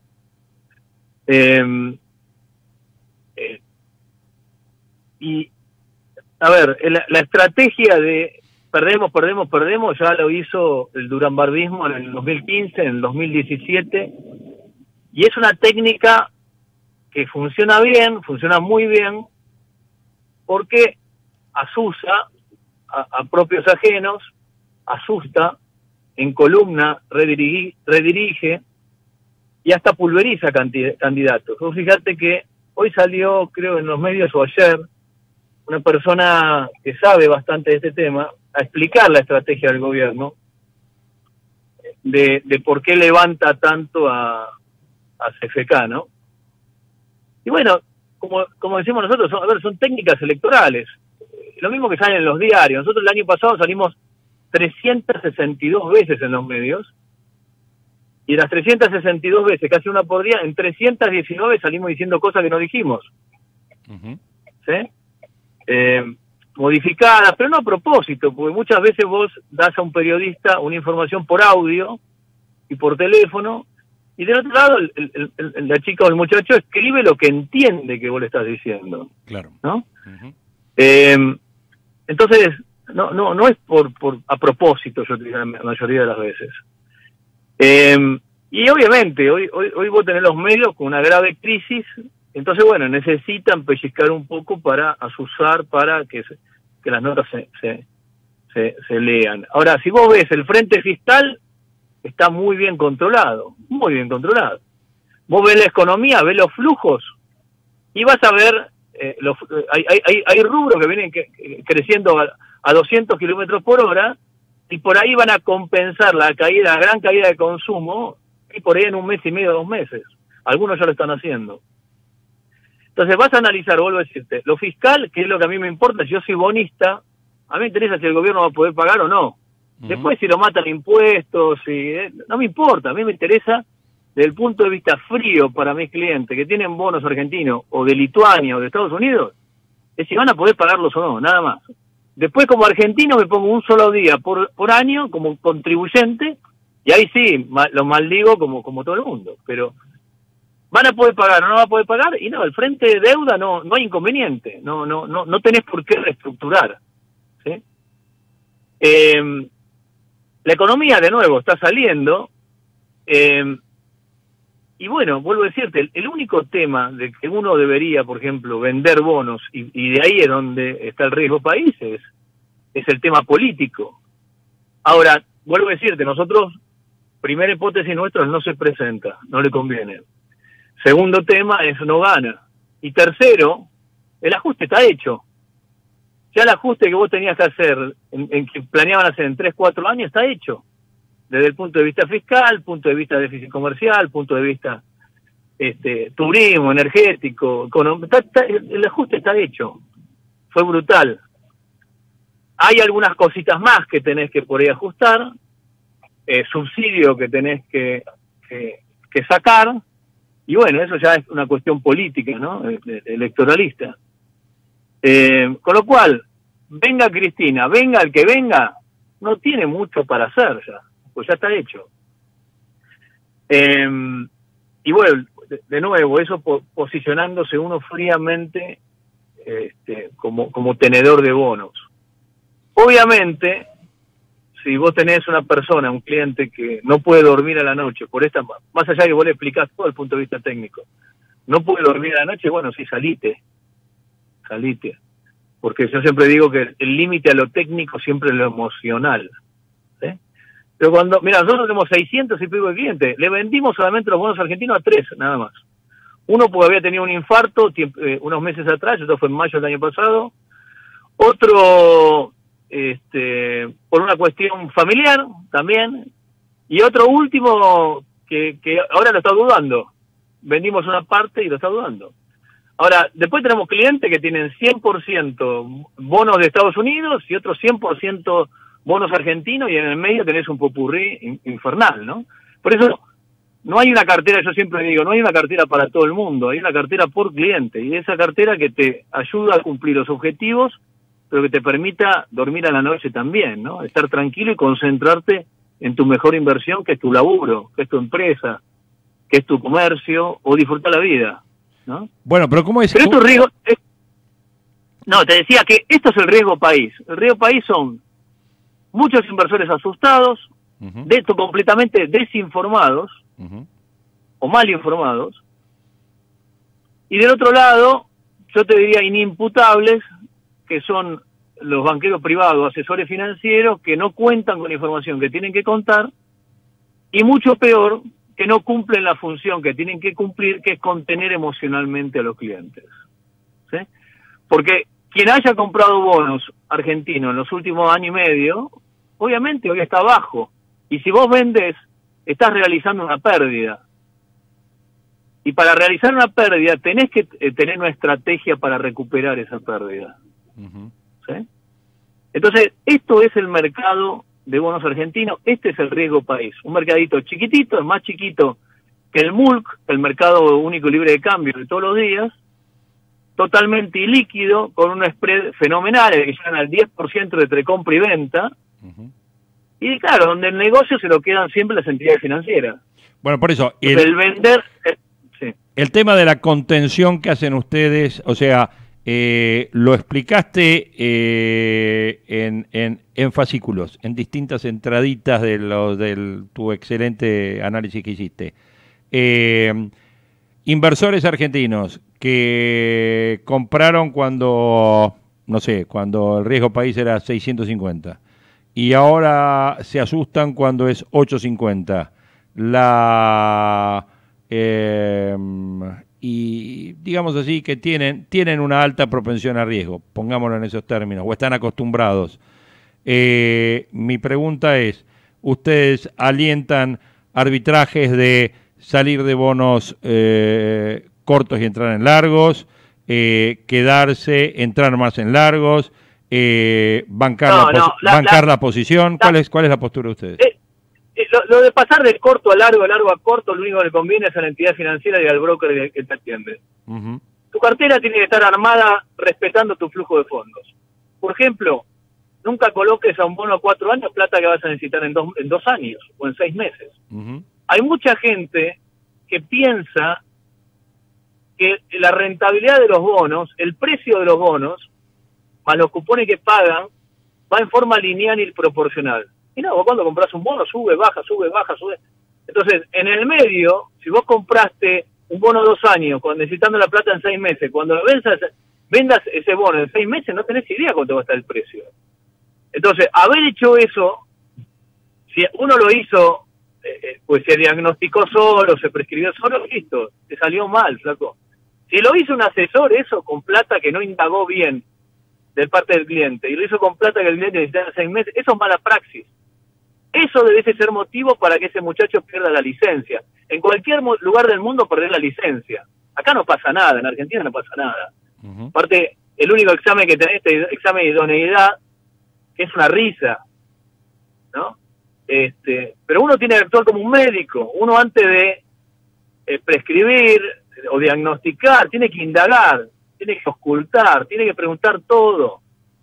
Y, a ver, la estrategia de perdemos, ya lo hizo el duranbardismo en el 2015, en el 2017, y es una técnica que funciona bien, funciona muy bien, porque asusa a propios ajenos, asusta, en columna, redirige y hasta pulveriza candidatos. Vos fíjate que hoy salió, creo, en los medios o ayer, una persona que sabe bastante de este tema a explicar la estrategia del gobierno de por qué levanta tanto a CFK, ¿no? Y bueno, como decimos nosotros, son técnicas electorales. Lo mismo que sale en los diarios. Nosotros el año pasado salimos 362 veces en los medios, y de las 362 veces, casi una por día, en 319 salimos diciendo cosas que no dijimos. Uh-huh. ¿Sí? Modificadas, pero no a propósito, porque muchas veces vos das a un periodista una información por audio y por teléfono, y del otro lado la chica o el muchacho escribe lo que entiende que vos le estás diciendo. Claro. ¿No? Uh-huh. Entonces, no es por a propósito, yo te digo, la mayoría de las veces. Y obviamente, hoy vos tenés los medios con una grave crisis, entonces, bueno, necesitan pellizcar un poco para asusar, para que las notas se lean. Ahora, si vos ves el frente fiscal, está muy bien controlado, muy bien controlado. Vos ves la economía, ves los flujos, y vas a ver, hay rubros que vienen creciendo a 200 kilómetros por hora, y por ahí van a compensar la gran caída de consumo, y por ahí en un mes y medio, 2 meses. Algunos ya lo están haciendo. Entonces vas a analizar, vuelvo a decirte, lo fiscal, que es lo que a mí me importa. Si yo soy bonista, a mí me interesa si el gobierno va a poder pagar o no. Uh-huh. Después si lo matan impuestos, no me importa. A mí me interesa desde el punto de vista frío para mis clientes que tienen bonos argentinos o de Lituania o de Estados Unidos, es si van a poder pagarlos o no, nada más. Después como argentino me pongo un solo día por año como contribuyente, y ahí sí, lo maldigo como todo el mundo, pero ¿van a poder pagar o no van a poder pagar? Y no, el frente de deuda no hay inconveniente, no tenés por qué reestructurar, ¿sí? La economía de nuevo está saliendo, y bueno, vuelvo a decirte, el único tema de que uno debería, por ejemplo, vender bonos, y de ahí es donde está el riesgo país, es el tema político. Ahora, vuelvo a decirte, nosotros, primera hipótesis nuestra, no se presenta, no le conviene. Segundo tema es no gana. Y tercero, el ajuste está hecho. Ya el ajuste que vos tenías que hacer, que planeaban hacer en 3-4 años, está hecho. Desde el punto de vista fiscal, punto de vista de déficit comercial, punto de vista turismo, energético, el ajuste está hecho. Fue brutal. Hay algunas cositas más que tenés que por ahí ajustar, subsidio que tenés que sacar, y bueno, eso ya es una cuestión política, ¿no? Electoralista. Con lo cual, venga Cristina, venga el que venga, no tiene mucho para hacer ya, pues ya está hecho. Y bueno, de nuevo, eso posicionándose uno fríamente como tenedor de bonos. Obviamente, si vos tenés una persona, un cliente que no puede dormir a la noche, por esta, más allá de que vos le explicás todo el punto de vista técnico, no puede dormir a la noche, bueno, sí, salite. Porque yo siempre digo que el límite a lo técnico siempre es lo emocional. ¿Sí? Pero cuando, mira, nosotros tenemos 600 y pico de clientes, le vendimos solamente los bonos argentinos a 3, nada más. Uno porque había tenido un infarto unos meses atrás, esto fue en mayo del año pasado. Otro por una cuestión familiar también. Y otro último que ahora lo está dudando. Vendimos una parte y lo está dudando. Ahora, después tenemos clientes que tienen 100% bonos de Estados Unidos y otros 100% bonos argentinos, y en el medio tenés un popurrí infernal, ¿no? Por eso no hay una cartera, yo siempre digo, no hay una cartera para todo el mundo, hay una cartera por cliente, y esa cartera que te ayuda a cumplir los objetivos, pero que te permita dormir a la noche también, ¿no? Estar tranquilo y concentrarte en tu mejor inversión, que es tu laburo, que es tu empresa, que es tu comercio, o disfrutar la vida, ¿no? Bueno, pero ¿cómo es? Pero esto es riesgo... No, te decía que esto es el riesgo país. El riesgo país son muchos inversores asustados, de esto completamente desinformados, o mal informados, y del otro lado, yo te diría inimputables, que son los banqueros privados, asesores financieros, que no cuentan con la información que tienen que contar, y mucho peor, que no cumplen la función que tienen que cumplir, que es contener emocionalmente a los clientes. ¿Sí? Porque quien haya comprado bonos argentinos en los últimos años y medio, obviamente hoy está abajo, y si vos vendes, estás realizando una pérdida. Y para realizar una pérdida tenés que tener una estrategia para recuperar esa pérdida. ¿Sí? Entonces, esto es el mercado de bonos argentinos, este es el riesgo país. Un mercadito chiquitito, es más chiquito que el MULC, el mercado único y libre de cambio de todos los días, totalmente ilíquido, con un spread fenomenal, que llegan al 10% entre compra y venta, y claro, donde el negocio se lo quedan siempre las entidades financieras. Bueno, por eso... El vender... sí. El tema de la contención que hacen ustedes, o sea, lo explicaste en fascículos, en distintas entraditas de tu excelente análisis que hiciste. Inversores argentinos que compraron cuando, no sé, cuando el riesgo país era 650 y ahora se asustan cuando es 850. Y digamos así que tienen una alta propensión a riesgo, pongámoslo en esos términos, o están acostumbrados. Mi pregunta es, ¿ustedes alientan arbitrajes de salir de bonos cortos y entrar en largos, quedarse, entrar más en largos, bancar la posición? ¿Cuál es la postura de ustedes? Lo de pasar de corto a largo a corto, lo único que le conviene es a la entidad financiera y al broker que te atiende. Tu cartera tiene que estar armada respetando tu flujo de fondos. Por ejemplo, nunca coloques a un bono a 4 años plata que vas a necesitar en 2 años o en 6 meses. Hay mucha gente que piensa que la rentabilidad de los bonos, el precio de los bonos, más los cupones que pagan, va en forma lineal y proporcional. Y no, vos cuando compras un bono sube, baja, sube. Entonces, en el medio, si vos compraste un bono 2 años, necesitando la plata en 6 meses, cuando vendas ese bono en 6 meses, no tenés idea cuánto va a estar el precio. Entonces, haber hecho eso, si uno lo hizo, pues se diagnosticó solo, se prescribió solo, listo, te salió mal, flaco. Si lo hizo un asesor, eso con plata que no indagó bien de parte del cliente, y lo hizo con plata que el cliente necesitaba en 6 meses, eso es mala praxis. Eso debe ser motivo para que ese muchacho pierda la licencia. En cualquier lugar del mundo perder la licencia. Acá no pasa nada, en Argentina no pasa nada. Aparte, el único examen que tenés es examen de idoneidad, que es una risa, ¿no? Pero uno tiene que actuar como un médico. Uno antes de prescribir o diagnosticar, tiene que indagar, tiene que ocultar, tiene que preguntar todo.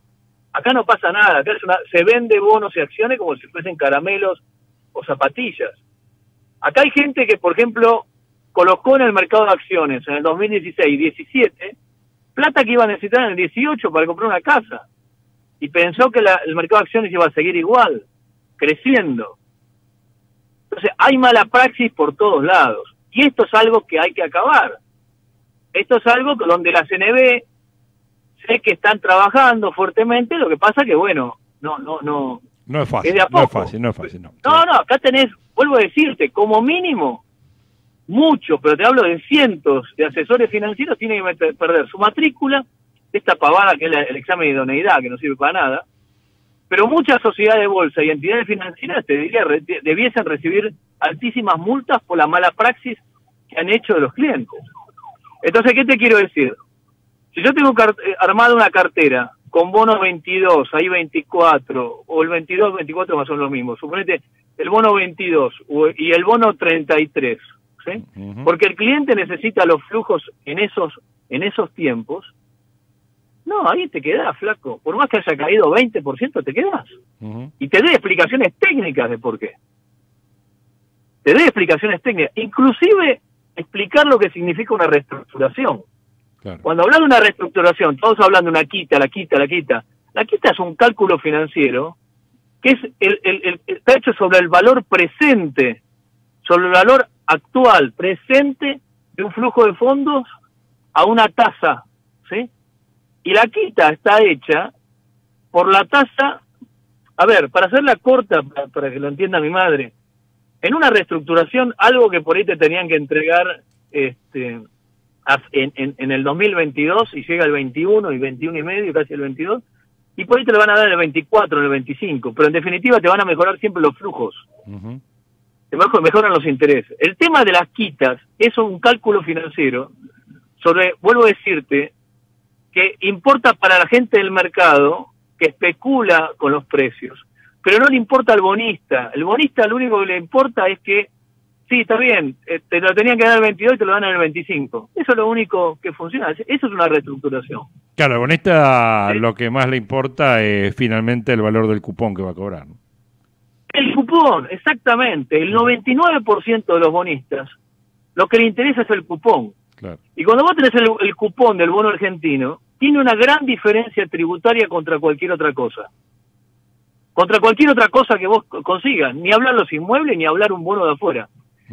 Acá no pasa nada, acá se vende bonos y acciones como si fuesen caramelos o zapatillas. Acá hay gente que, por ejemplo, colocó en el mercado de acciones en el 2016 y 2017 plata que iba a necesitar en el 18 para comprar una casa. Y pensó que el mercado de acciones iba a seguir igual, creciendo. Entonces, hay mala praxis por todos lados. Y esto es algo que hay que acabar. Esto es algo donde la CNB sé que están trabajando fuertemente, lo que pasa que, bueno, no es fácil, es de a poco. no es fácil. No, acá tenés, vuelvo a decirte, como mínimo, muchos, pero te hablo de cientos de asesores financieros tienen que perder su matrícula, esta pavada que es el examen de idoneidad, que no sirve para nada, pero muchas sociedades de bolsa y entidades financieras, te diría, debiesen recibir altísimas multas por la mala praxis que han hecho de los clientes. Entonces, ¿qué te quiero decir? Si yo tengo armada una cartera con bono 22, ahí 24, o el 22, 24 más o menos lo mismo, suponete el bono 22 y el bono 33, ¿sí? Porque el cliente necesita los flujos en esos tiempos. No, ahí te quedás, flaco. Por más que haya caído 20%, te quedás. Y te dé explicaciones técnicas de por qué. Te dé explicaciones técnicas. Inclusive explicar lo que significa una reestructuración. Claro. Cuando hablas de una reestructuración, todos hablan de una quita. La quita es un cálculo financiero que está hecho sobre el valor presente, sobre el valor actual, presente de un flujo de fondos a una tasa, ¿sí? Y la quita está hecha por la tasa, a ver, para hacerla corta, para que lo entienda mi madre, en una reestructuración, algo que por ahí te tenían que entregar en el 2022 y llega el 21 y 21 y medio, casi el 22, y por ahí te lo van a dar el 24, en el 25, pero en definitiva te van a mejorar siempre los flujos. Te mejoran los intereses. El tema de las quitas es un cálculo financiero sobre, vuelvo a decirte, que importa para la gente del mercado que especula con los precios, pero no le importa al bonista. El bonista lo único que le importa es que, sí, está bien, te lo tenían que dar el 22 y te lo dan en el 25. Eso es lo único que funciona. Eso es una reestructuración. Claro, al bonista lo que más le importa es finalmente el valor del cupón que va a cobrar, ¿no? El cupón, exactamente. El 99% de los bonistas, lo que le interesa es el cupón. Claro. Y cuando vos tenés el cupón del bono argentino, tiene una gran diferencia tributaria contra cualquier otra cosa. Contra cualquier otra cosa que vos consigas. Ni hablar los inmuebles, ni hablar un bono de afuera.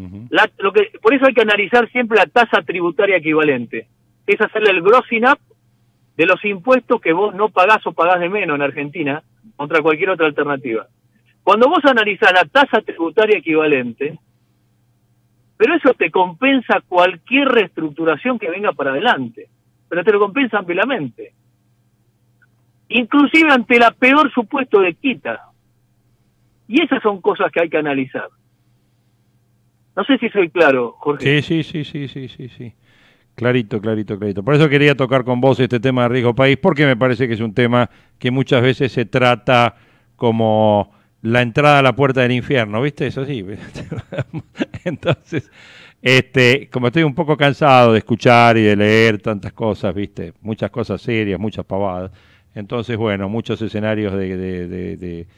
Por eso hay que analizar siempre la tasa tributaria equivalente. Es hacerle el grossing up de los impuestos que vos no pagás o pagás de menos en Argentina contra cualquier otra alternativa. Cuando vos analizás la tasa tributaria equivalente, pero eso te compensa cualquier reestructuración que venga para adelante, pero te lo compensa ampliamente. Inclusive ante la peor supuesto de quita. Y esas son cosas que hay que analizar. No sé si soy claro, Jorge. Sí. Clarito. Por eso quería tocar con vos este tema de riesgo país, porque me parece que es un tema que muchas veces se trata como la entrada a la puerta del infierno, ¿viste? Eso sí. Entonces, como estoy un poco cansado de escuchar y de leer tantas cosas, ¿viste? Muchas cosas serias, muchas pavadas. Entonces, bueno, muchos escenarios de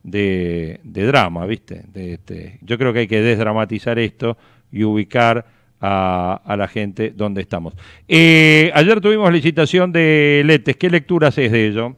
drama, ¿viste? Yo creo que hay que desdramatizar esto y ubicar a la gente donde estamos. Ayer tuvimos licitación de LETES. ¿Qué lectura haces de ello?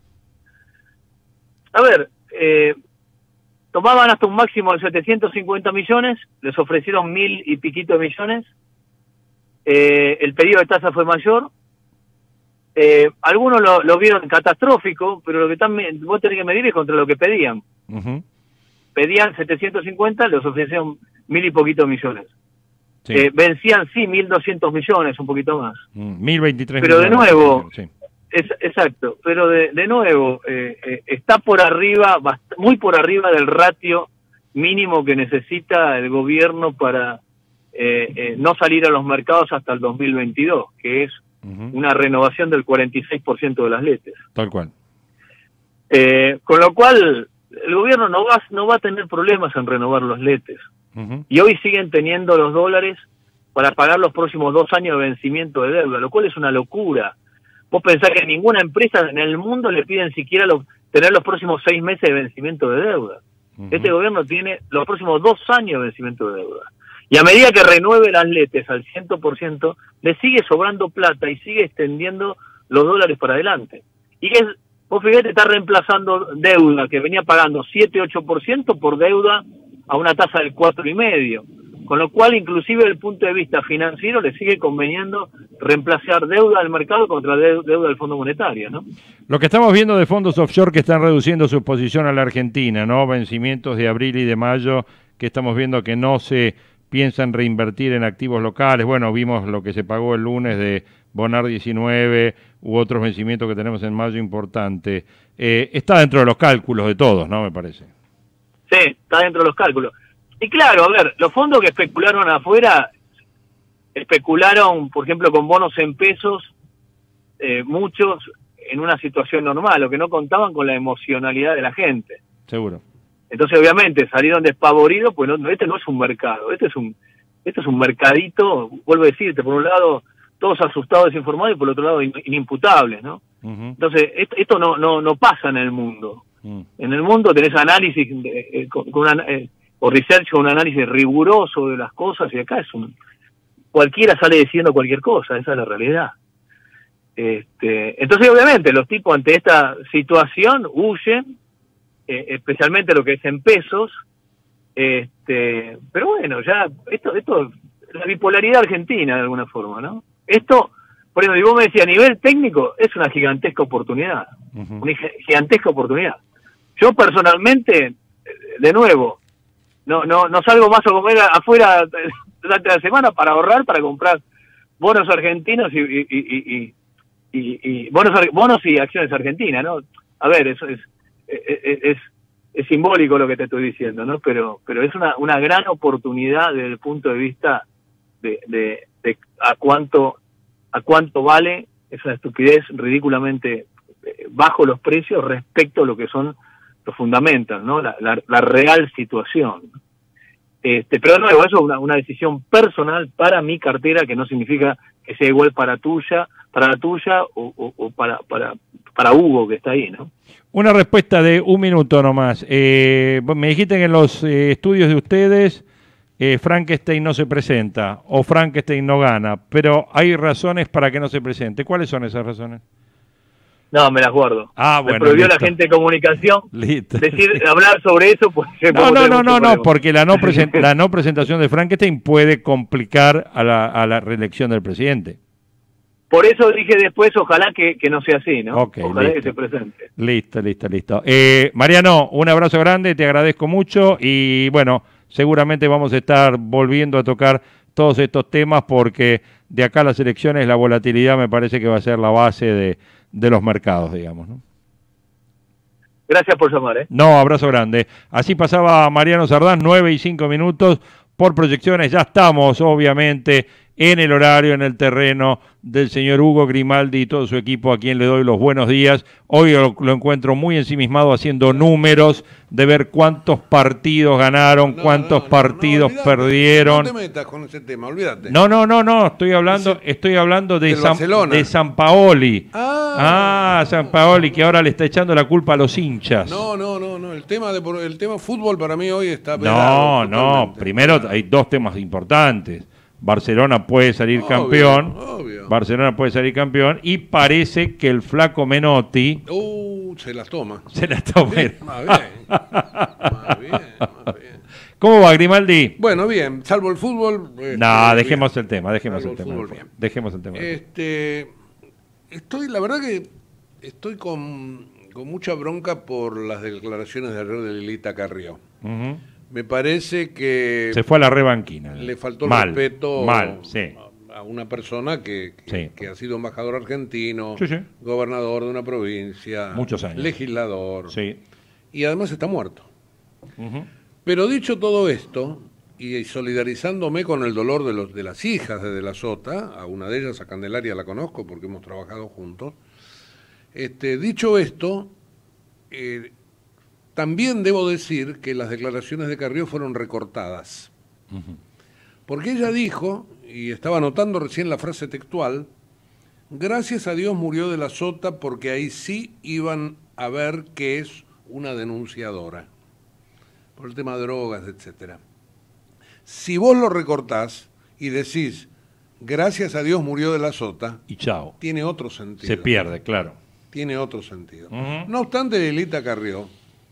A ver, tomaban hasta un máximo de 750 millones, les ofrecieron 1.000 y piquito de millones, el pedido de tasa fue mayor, algunos lo vieron catastrófico, pero lo que también vos tenés que medir es contra lo que pedían. Pedían 750, les ofrecieron 1.000 y poquito millones. Sí. Vencían, sí, 1.200 millones, un poquito más. 1.023 pero millones. De nuevo, sí. Exacto, pero de nuevo, está por arriba, muy por arriba del ratio mínimo que necesita el gobierno para no salir a los mercados hasta el 2022, que es una renovación del 46% de las LETES. Tal cual. Con lo cual, el gobierno no va a tener problemas en renovar los LETES. Y hoy siguen teniendo los dólares para pagar los próximos 2 años de vencimiento de deuda, lo cual es una locura. Vos pensás que ninguna empresa en el mundo le piden siquiera tener los próximos 6 meses de vencimiento de deuda. Este gobierno tiene los próximos 2 años de vencimiento de deuda. Y a medida que renueve las letes al 100%, le sigue sobrando plata y sigue extendiendo los dólares para adelante. Y vos fíjate, está reemplazando deuda que venía pagando 7-8% por deuda a una tasa del 4,5%. Con lo cual, inclusive desde el punto de vista financiero, le sigue conveniendo reemplazar deuda del mercado contra deuda del Fondo Monetario, ¿no? Lo que estamos viendo de fondos offshore que están reduciendo su exposición a la Argentina, ¿no? Vencimientos de abril y de mayo que estamos viendo que no se piensan reinvertir en activos locales. Bueno, vimos lo que se pagó el lunes de Bonar 19 u otros vencimientos que tenemos en mayo importante. Está dentro de los cálculos de todos, ¿no? Me parece. Sí, está dentro de los cálculos. Y claro, a ver, los fondos que especularon afuera, especularon, por ejemplo, con bonos en pesos, muchos en una situación normal, lo que no contaban con la emocionalidad de la gente. Seguro. Entonces, obviamente, salieron despavoridos, pues este no es un mercado, este es un mercadito, vuelvo a decirte, por un lado, todos asustados, desinformados, y por el otro lado, inimputables, ¿no? Entonces, esto no pasa en el mundo. En el mundo tenés análisis o research con un análisis riguroso de las cosas, y acá cualquiera sale diciendo cualquier cosa, esa es la realidad. Entonces, obviamente, los tipos ante esta situación huyen, especialmente lo que es en pesos, pero bueno, ya esto la bipolaridad argentina de alguna forma, ¿no? Esto, por ejemplo, y vos me decías, a nivel técnico, es una gigantesca oportunidad, una gigantesca oportunidad. Yo personalmente, de nuevo, no salgo más a comer afuera durante la semana para ahorrar, para comprar bonos argentinos y bonos y acciones argentinas, ¿no? A ver, eso es simbólico lo que te estoy diciendo, ¿no? Pero es una gran oportunidad desde el punto de vista de a cuánto vale. Es una estupidez ridículamente bajo los precios respecto a lo que son los fundamentos, ¿no? La real situación. Pero de nuevo, eso es una decisión personal para mi cartera, que no significa que sea igual para la tuya o para Hugo, que está ahí, ¿no? Una respuesta de 1 minuto nomás. Me dijiste que en los estudios de ustedes Frankenstein no se presenta o Frankenstein no gana, pero hay razones para que no se presente. ¿Cuáles son esas razones? No, me las guardo. Bueno, me prohibió listo. La gente de comunicación hablar sobre eso. Pues, no, porque la no presentación de Frankenstein puede complicar a la reelección del presidente. Por eso dije después, ojalá que no sea así, ¿no? Ojalá que se presente. Listo. Mariano, un abrazo grande, te agradezco mucho y bueno, seguramente vamos a estar volviendo a tocar todos estos temas porque de acá a las elecciones la volatilidad me parece que va a ser la base de los mercados, digamos, ¿no? Gracias por llamar, No, abrazo grande. Así pasaba Mariano Sardán, 9:05 por Proyecciones. Ya estamos, obviamente, en el horario, en el terreno del señor Hugo Grimaldi y todo su equipo, a quien le doy los buenos días. Hoy lo encuentro muy ensimismado haciendo números de ver cuántos partidos ganaron, cuántos partidos perdieron. No te metas con ese tema, olvídate. No, estoy hablando de Sampaoli. Sampaoli, que ahora le está echando la culpa a los hinchas. No, el tema fútbol para mí hoy está pelado. No, primero hay dos temas importantes. Barcelona puede salir campeón. Obvio. Barcelona puede salir campeón y parece que el flaco Menotti se las toma. Más bien. ¿Cómo va, Grimaldi? Bueno, bien, salvo el fútbol. Dejemos el tema. La verdad que estoy con mucha bronca por las declaraciones de error de Lilita Carrió. Me parece que se fue a la rebanquina. Le faltó el respeto a una persona que ha sido embajador argentino, gobernador de una provincia, muchos años, legislador, y además está muerto. Pero dicho todo esto, y solidarizándome con el dolor de las hijas de la Sota, a una de ellas, a Candelaria, la conozco porque hemos trabajado juntos, dicho esto, también debo decir que las declaraciones de Carrió fueron recortadas. Porque ella dijo, y estaba anotando recién la frase textual, Gracias a Dios murió de la Sota porque ahí sí iban a ver que es una denunciadora por el tema de drogas, etcétera. Si vos lo recortás y decís gracias a Dios murió de la Sota, y chao, tiene otro sentido. Se pierde, claro. Tiene otro sentido. No obstante, Lilita Carrió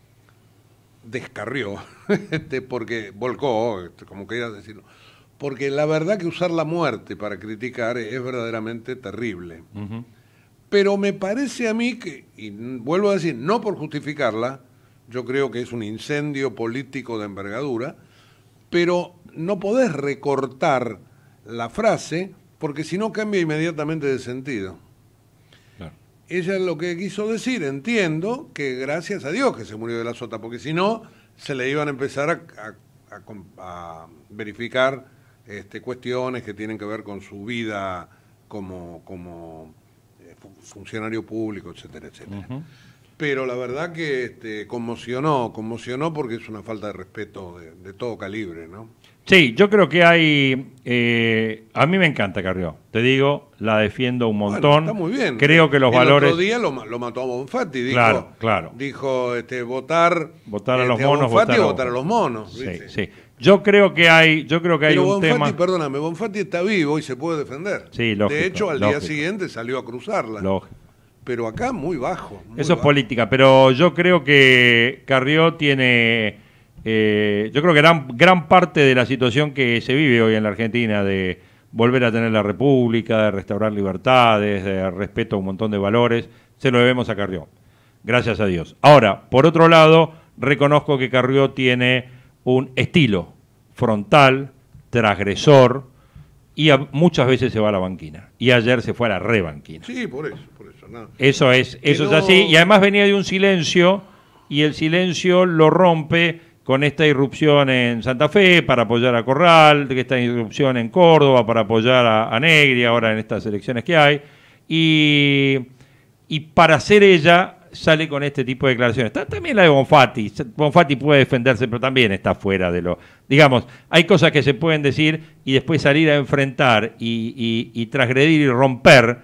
descarrió, porque volcó, como querías decirlo, porque la verdad que usar la muerte para criticar es verdaderamente terrible. Pero me parece a mí que, y vuelvo a decir, no por justificarla, yo creo que es un incendio político de envergadura, pero no podés recortar la frase, porque si no cambia inmediatamente de sentido. Claro. Ella lo que quiso decir, entiendo, que gracias a Dios que se murió de la Sota, porque si no, se le iban a empezar a verificar cuestiones que tienen que ver con su vida como funcionario público, etcétera, etcétera. Pero la verdad que conmocionó porque es una falta de respeto de todo calibre, ¿no? Sí, yo creo que hay... a mí me encanta Carrió, te digo, la defiendo un montón. Bueno, está muy bien. Creo que los valores... El otro día lo mató a Bonfatti, dijo, claro. Dijo votar a los monos, votar a los monos. Sí, ¿viste? sí. Yo creo que hay Pero un Bonfatti, tema... perdóname, Bonfatti está vivo y se puede defender. Sí, lógico, de hecho, al día siguiente salió a cruzarla. Lógico. Pero acá muy bajo. Eso es política, pero yo creo que Carrió tiene... yo creo que gran parte de la situación que se vive hoy en la Argentina de volver a tener la República, de restaurar libertades, de respeto a un montón de valores, se lo debemos a Carrió. Gracias a Dios. Ahora, por otro lado, reconozco que Carrió tiene un estilo frontal, transgresor, y muchas veces se va a la banquina. Y ayer se fue a la rebanquina. Sí, por eso. No. Eso es así. Y además venía de un silencio, y el silencio lo rompe con esta irrupción en Santa Fe para apoyar a Corral, esta irrupción en Córdoba para apoyar a Negri ahora en estas elecciones que hay. Y para ser ella sale con este tipo de declaraciones. También la de Bonfatti. Bonfatti puede defenderse, pero también está fuera de lo... Digamos, hay cosas que se pueden decir y después salir a enfrentar y transgredir y romper,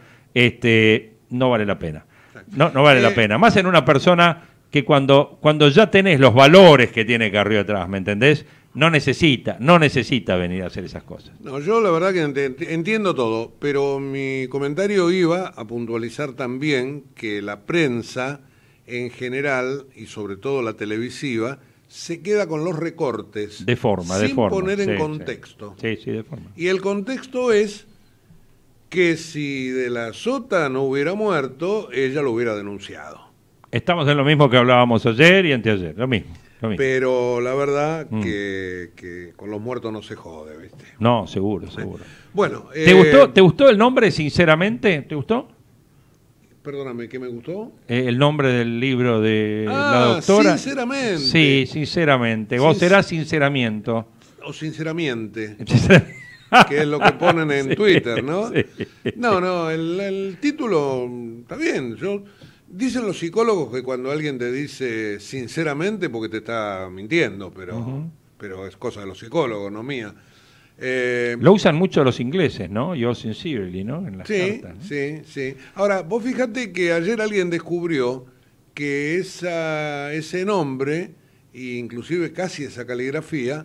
no vale la pena. No vale la pena. Más en una persona que cuando ya tenés los valores que tiene Carrió atrás, ¿me entendés? No necesita venir a hacer esas cosas. No, yo la verdad que entiendo todo, pero mi comentario iba a puntualizar también que la prensa en general, y sobre todo la televisiva, se queda con los recortes sin poner en contexto. Sí, de forma. Y el contexto es que si de la Sota no hubiera muerto, ella lo hubiera denunciado. Estamos en lo mismo que hablábamos ayer y anteayer, lo mismo. Pero la verdad que con los muertos no se jode, ¿viste? No, seguro. Bueno, ¿Te gustó el nombre, sinceramente? ¿Te gustó? Perdóname, ¿qué me gustó? El nombre del libro de la doctora. Sinceramente. Sí, sinceramente. Vos serás sinceramiento. O sinceramente. Que es lo que ponen en Twitter, ¿no? Sí. No, el título está bien. Dicen los psicólogos que cuando alguien te dice sinceramente porque te está mintiendo, pero es cosa de los psicólogos, no mía. Lo usan mucho los ingleses, ¿no? Yo sincerely, ¿no? En las cartas, ¿no? Sí. Ahora, vos fíjate que ayer alguien descubrió que ese nombre, e inclusive casi esa caligrafía,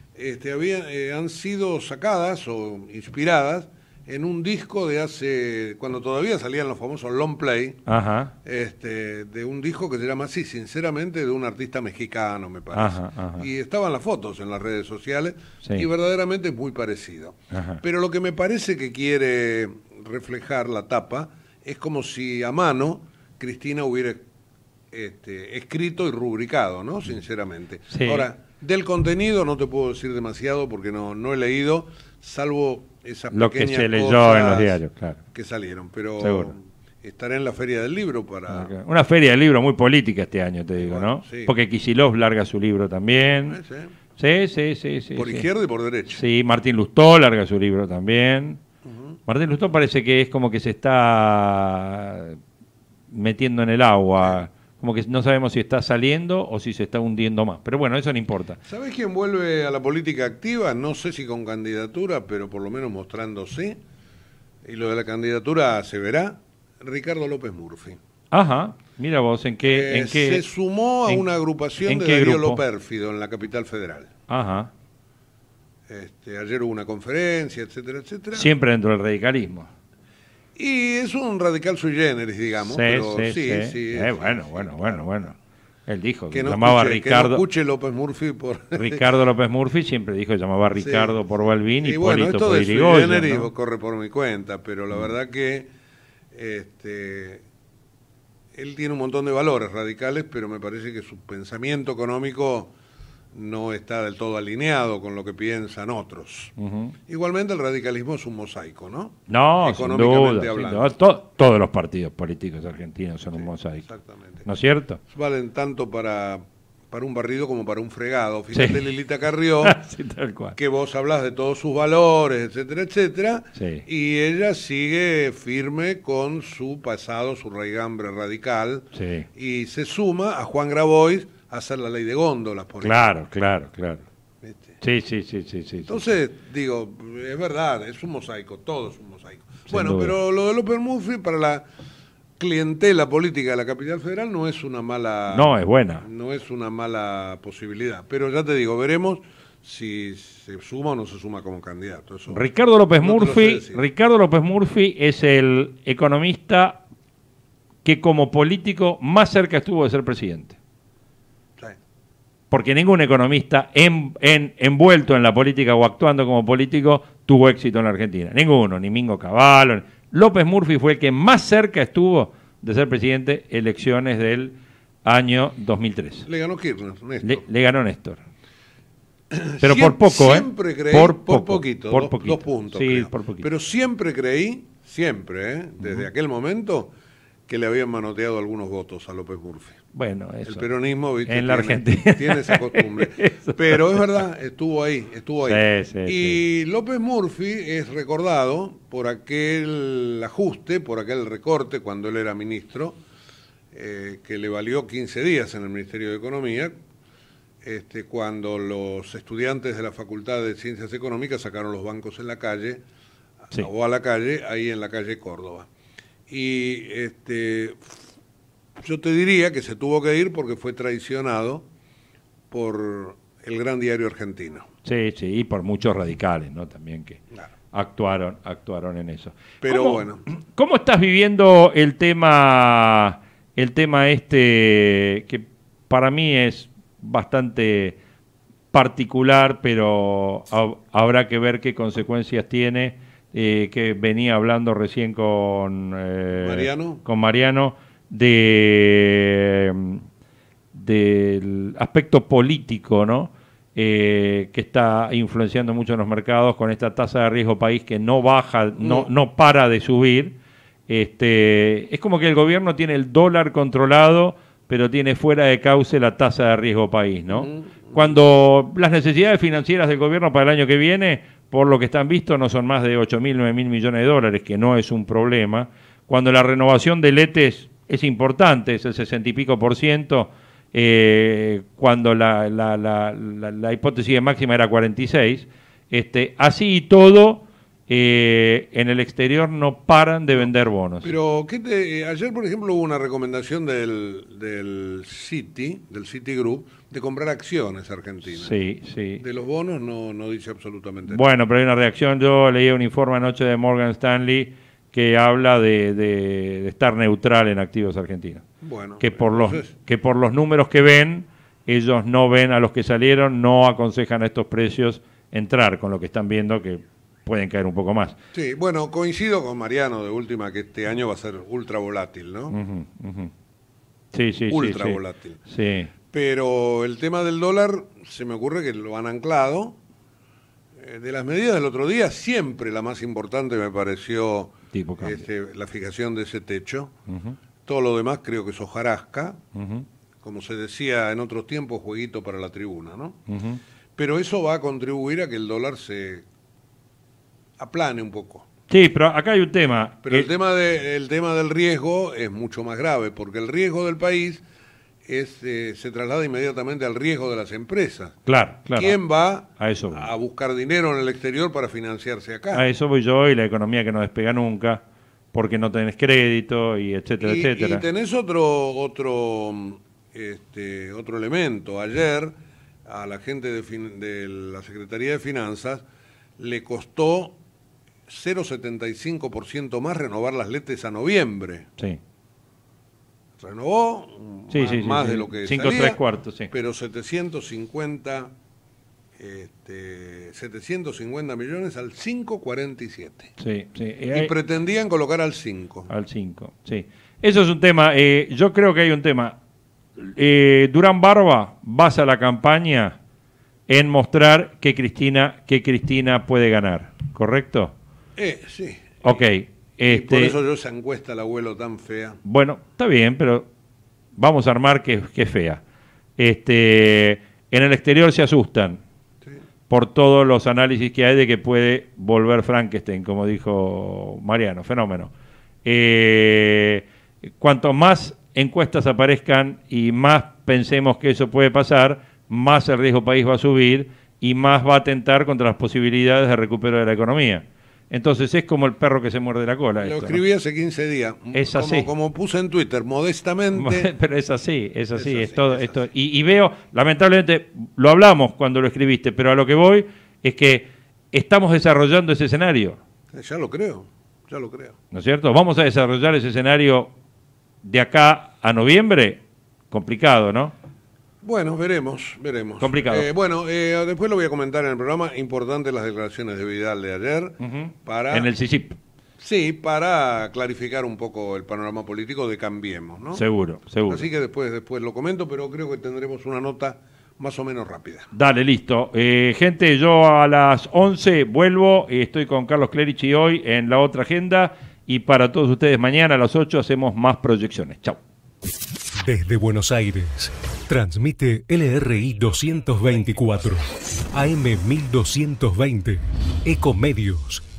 han sido sacadas o inspiradas en un disco de cuando todavía salían los famosos long play, de un disco que se llama así, sinceramente, de un artista mexicano, me parece. Y estaban las fotos en las redes sociales, y verdaderamente es muy parecido. Pero lo que me parece que quiere reflejar la tapa es como si a mano Cristina hubiera escrito y rubricado, ¿no? Sinceramente. Sí. Ahora, del contenido no te puedo decir demasiado porque no he leído, salvo esas lo que pequeñas se leyó cosas en los diarios, claro, que salieron, pero seguro. Estaré en la Feria del Libro para... Una feria del libro muy política este año, te digo, bueno, ¿no? Sí. Porque Kicillof larga su libro también. Sí. Por izquierda y por derecha. Sí, Martín Lustó larga su libro también. Martín Lustó parece que es como que se está metiendo en el agua, como que no sabemos si está saliendo o si se está hundiendo más. Pero bueno, eso no importa. ¿Sabés quién vuelve a la política activa? No sé si con candidatura, pero por lo menos mostrándose. y lo de la candidatura se verá, Ricardo López Murphy. Ajá, mira vos, ¿en qué? Se sumó a una agrupación de Darío Lopérfido en la capital federal. Ajá. Ayer hubo una conferencia, etcétera, etcétera. Siempre dentro del radicalismo. Y es un radical sui generis, digamos. Sí. Bueno. Él dijo que no llamaba escuche, Ricardo. Que no escuche López Murphy por... Ricardo López Murphy siempre dijo que llamaba Ricardo por Balbín y bueno, Hipólito esto por de sui Irigoyen, generis ¿no? corre por mi cuenta, pero la verdad que él tiene un montón de valores radicales, pero me parece que su pensamiento económico no está del todo alineado con lo que piensan otros. Igualmente el radicalismo es un mosaico, ¿no? No, económicamente sin duda, hablando. todos los partidos políticos argentinos son un mosaico. Exactamente. ¿No es cierto? Valen tanto para un barrido como para un fregado. Fíjate, Lilita Carrió, sí, tal cual. que vos hablas de todos sus valores, etcétera, etcétera, sí. Y ella sigue firme con su pasado, su raigambre radical, sí. Y se suma a Juan Grabois a hacer la ley de góndolas, por claro, ejemplo. Claro. Sí. Entonces, digo, es verdad, es un mosaico, todo es un mosaico. Sin bueno, duda. pero lo de López Murphy para la clientela política de la capital federal no es una mala... No, es buena. No es una mala posibilidad. Pero ya te digo, veremos si se suma o no se suma como candidato. Eso Ricardo López no te lo sé Murphy, decir. Ricardo López Murphy es el economista que como político más cerca estuvo de ser presidente. Porque ningún economista envuelto en la política o actuando como político tuvo éxito en la Argentina. Ninguno, ni Mingo Cavallo. López Murphy fue el que más cerca estuvo de ser presidente elecciones del año 2003. Le ganó Kirchner, Néstor. Le ganó Néstor. Pero por poco, siempre creí, por poquito, dos puntos. Sí, creo. por poquito. Pero siempre creí, desde aquel momento, que le habían manoteado algunos votos a López Murphy. Bueno, eso. El peronismo, ¿viste? En la Argentina. Tiene esa costumbre. Pero es verdad, estuvo ahí. Sí, y López Murphy es recordado por aquel ajuste, por aquel recorte cuando él era ministro, que le valió 15 días en el Ministerio de Economía, cuando los estudiantes de la Facultad de Ciencias Económicas sacaron los bancos en la calle, o a la calle, ahí en la calle Córdoba. Y yo te diría que se tuvo que ir porque fue traicionado por el gran diario argentino. Sí, y por muchos radicales, ¿no? También que actuaron en eso. Pero bueno. ¿Cómo estás viviendo el tema que para mí es bastante particular, pero habrá que ver qué consecuencias tiene? Que venía hablando recién con Mariano del aspecto político, ¿no? Que está influenciando mucho en los mercados con esta tasa de riesgo país que no baja, no para de subir. Es como que el gobierno tiene el dólar controlado, pero tiene fuera de cauce la tasa de riesgo país, ¿no? Cuando las necesidades financieras del gobierno para el año que viene, por lo que están vistos, no son más de 8.000, 9.000 millones de dólares, que no es un problema. Cuando la renovación del ETES es importante, es el 60 y pico %, cuando la hipótesis de máxima era 46, así y todo, en el exterior no paran de vender bonos. Pero ayer, por ejemplo, hubo una recomendación del Citigroup, de comprar acciones argentinas. Sí. De los bonos no dice absolutamente nada. Bueno, pero hay una reacción. Yo leí un informe anoche de Morgan Stanley que habla de estar neutral en activos argentinos. Bueno, que por los números que ven, ellos no ven a los que salieron, no aconsejan a estos precios entrar, con lo que están viendo que pueden caer un poco más. Sí, bueno, coincido con Mariano de última que este año va a ser ultra volátil, ¿no? Sí. Ultra volátil. Sí. Pero el tema del dólar, se me ocurre que lo han anclado. De las medidas del otro día, siempre la más importante me pareció la fijación de ese techo. Todo lo demás creo que es hojarasca. Como se decía en otros tiempos, jueguito para la tribuna, ¿no? Pero eso va a contribuir a que el dólar se aplane un poco. Sí, pero acá hay un tema. Pero el tema del riesgo es mucho más grave, porque el riesgo del país se traslada inmediatamente al riesgo de las empresas. Claro, claro. ¿Quién va a eso voy. A buscar dinero en el exterior para financiarse acá? A eso voy yo, y la economía que no despega nunca, porque no tenés crédito, y etcétera, etcétera. Y tenés otro elemento. Ayer a la gente de la Secretaría de Finanzas le costó 0,75% más renovar las letes a noviembre. Sí. Renovó más de lo que 5 salía, 3/4, sí. pero 750 millones al 5,47. Sí, sí. Y pretendían colocar al 5. Al 5, sí. Eso es un tema. Yo creo que hay un tema. Durán Barba basa la campaña en mostrar que Cristina puede ganar, ¿correcto? Sí. Ok. Y por eso yo esa encuesta la vuelo tan fea. Bueno, está bien, pero vamos a armar que es fea. En el exterior se asustan por todos los análisis que hay de que puede volver Frankenstein, como dijo Mariano, fenómeno. Cuanto más encuestas aparezcan y más pensemos que eso puede pasar, más el riesgo país va a subir y más va a atentar contra las posibilidades de recupero de la economía. Entonces es como el perro que se muerde la cola. Lo esto, escribí ¿no? hace 15 días. Es así. Como puse en Twitter, modestamente. Pero es así, es todo esto. Y veo, lamentablemente, lo hablamos cuando lo escribiste, pero a lo que voy es que estamos desarrollando ese escenario. Ya lo creo. ¿No es cierto? Vamos a desarrollar ese escenario de acá a noviembre. Complicado, ¿no? Bueno, veremos. Complicado. Después lo voy a comentar en el programa. Importante las declaraciones de Vidal de ayer. Para en el CICIP. Sí, para clarificar un poco el panorama político de Cambiemos, ¿no? Seguro. Así que después lo comento, pero creo que tendremos una nota más o menos rápida. Dale, listo. Gente, yo a las 11 vuelvo. Estoy con Carlos Clerici hoy en la otra agenda. Y para todos ustedes mañana a las 8 hacemos más proyecciones. Chau. Desde Buenos Aires, transmite LRI 224, AM 1220, Ecomedios.